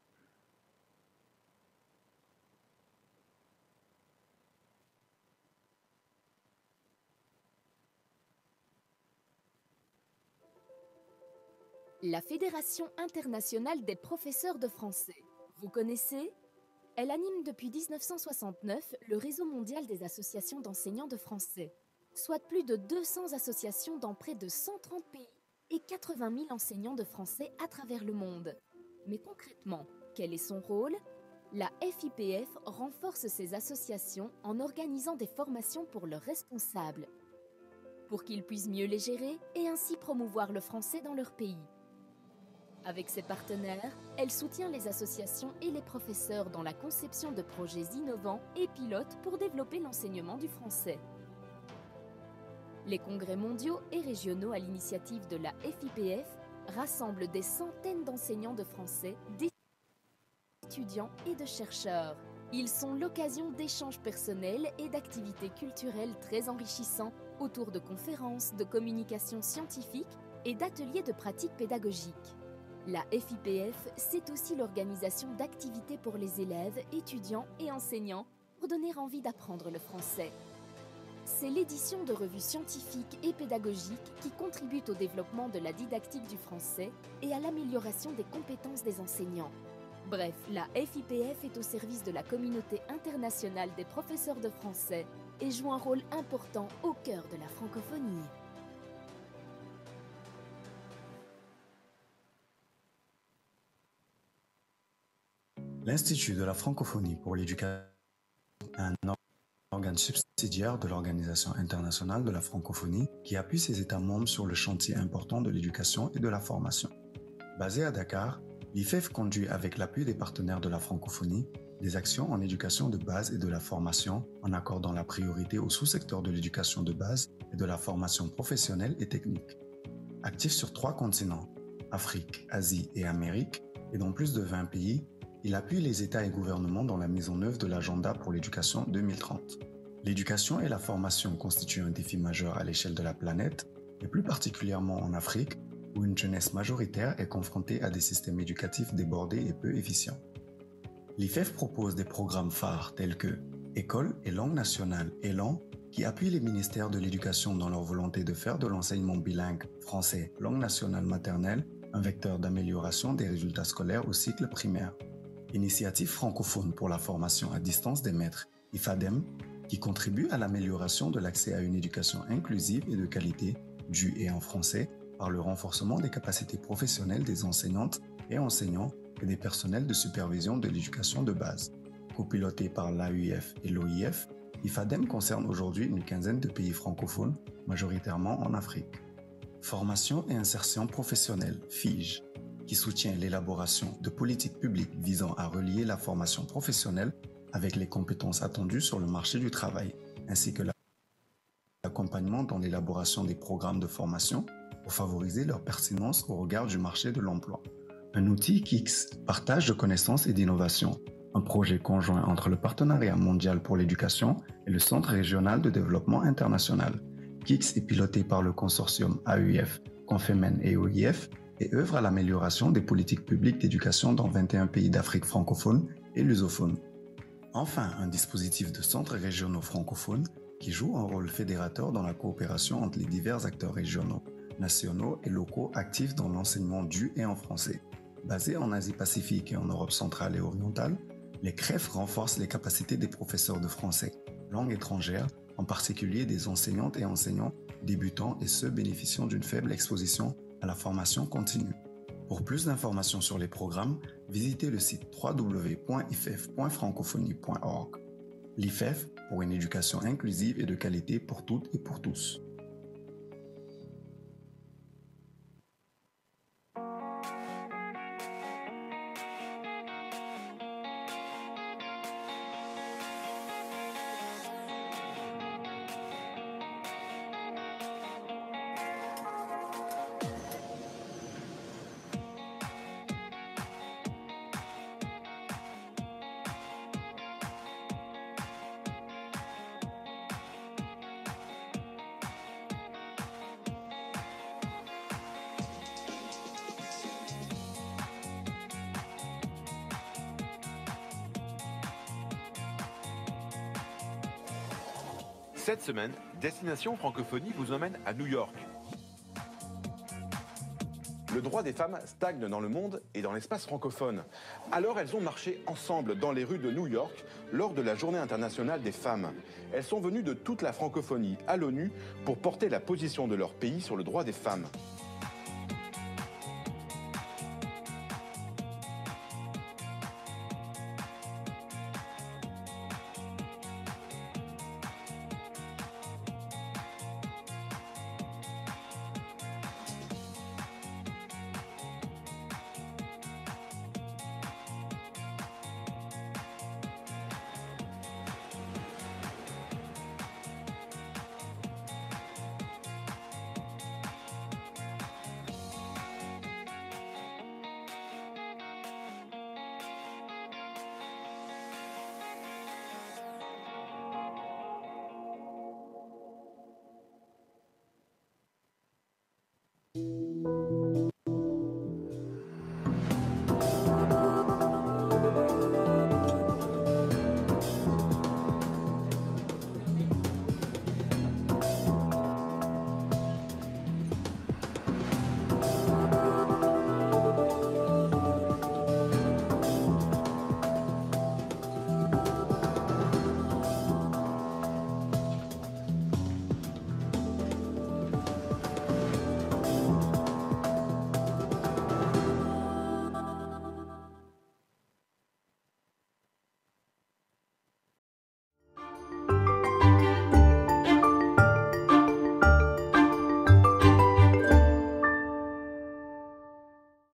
La Fédération internationale des professeurs de français. Vous connaissez ? Elle anime depuis mille neuf cent soixante-neuf le réseau mondial des associations d'enseignants de français, soit plus de deux cents associations dans près de cent trente pays et quatre-vingt mille enseignants de français à travers le monde. Mais concrètement, quel est son rôle ? La F I P F renforce ces associations en organisant des formations pour leurs responsables, pour qu'ils puissent mieux les gérer et ainsi promouvoir le français dans leur pays. Avec ses partenaires, elle soutient les associations et les professeurs dans la conception de projets innovants et pilotes pour développer l'enseignement du français. Les congrès mondiaux et régionaux à l'initiative de la F I P F rassemblent des centaines d'enseignants de français, d'étudiants et de chercheurs. Ils sont l'occasion d'échanges personnels et d'activités culturelles très enrichissants autour de conférences, de communication scientifique et d'ateliers de pratiques pédagogiques. La F I P F, c'est aussi l'organisation d'activités pour les élèves, étudiants et enseignants pour donner envie d'apprendre le français. C'est l'édition de revues scientifiques et pédagogiques qui contribuent au développement de la didactique du français et à l'amélioration des compétences des enseignants. Bref, la F I P F est au service de la communauté internationale des professeurs de français et joue un rôle important au cœur de la francophonie. L'Institut de la francophonie pour l'éducation est un organe subsidiaire de l'Organisation internationale de la francophonie qui appuie ses États membres sur le chantier important de l'éducation et de la formation. Basé à Dakar, l'I F E F conduit avec l'appui des partenaires de la francophonie des actions en éducation de base et de la formation en accordant la priorité au sous-secteur de l'éducation de base et de la formation professionnelle et technique. Actif sur trois continents, Afrique, Asie et Amérique, et dans plus de vingt pays, il appuie les États et gouvernements dans la mise en œuvre de l'agenda pour l'éducation deux mille trente. L'éducation et la formation constituent un défi majeur à l'échelle de la planète, et plus particulièrement en Afrique, où une jeunesse majoritaire est confrontée à des systèmes éducatifs débordés et peu efficients. L'I F E F propose des programmes phares tels que École et langue nationale Élan, qui appuient les ministères de l'Éducation dans leur volonté de faire de l'enseignement bilingue français, langue nationale maternelle, un vecteur d'amélioration des résultats scolaires au cycle primaire. Initiative francophone pour la formation à distance des maîtres, I F A D E M, qui contribue à l'amélioration de l'accès à une éducation inclusive et de qualité, du et en français, par le renforcement des capacités professionnelles des enseignantes et enseignants et des personnels de supervision de l'éducation de base. Copiloté par l'A U F et l'O I F, I F A D E M concerne aujourd'hui une quinzaine de pays francophones, majoritairement en Afrique. Formation et insertion professionnelle, F I G, qui soutient l'élaboration de politiques publiques visant à relier la formation professionnelle avec les compétences attendues sur le marché du travail, ainsi que l'accompagnement dans l'élaboration des programmes de formation pour favoriser leur pertinence au regard du marché de l'emploi. Un outil K I X, partage de connaissances et d'innovation, un projet conjoint entre le Partenariat mondial pour l'éducation et le Centre régional de développement international. K I X est piloté par le consortium A U F, Confemen et O I F et œuvre à l'amélioration des politiques publiques d'éducation dans vingt et un pays d'Afrique francophone et lusophone. Enfin, un dispositif de centres régionaux francophones qui joue un rôle fédérateur dans la coopération entre les divers acteurs régionaux, nationaux et locaux actifs dans l'enseignement du et en français. Basés en Asie-Pacifique et en Europe centrale et orientale, les C R E F renforcent les capacités des professeurs de français, langue étrangère, en particulier des enseignantes et enseignants débutants et ceux bénéficiant d'une faible exposition à la formation continue. Pour plus d'informations sur les programmes, visitez le site w w w point i f e f point francophonie point org. L'I F E F pour une éducation inclusive et de qualité pour toutes et pour tous. Cette semaine, Destination Francophonie vous emmène à New York. Le droit des femmes stagne dans le monde et dans l'espace francophone. Alors elles ont marché ensemble dans les rues de New York lors de la Journée internationale des femmes. Elles sont venues de toute la francophonie à l'ONU pour porter la position de leur pays sur le droit des femmes.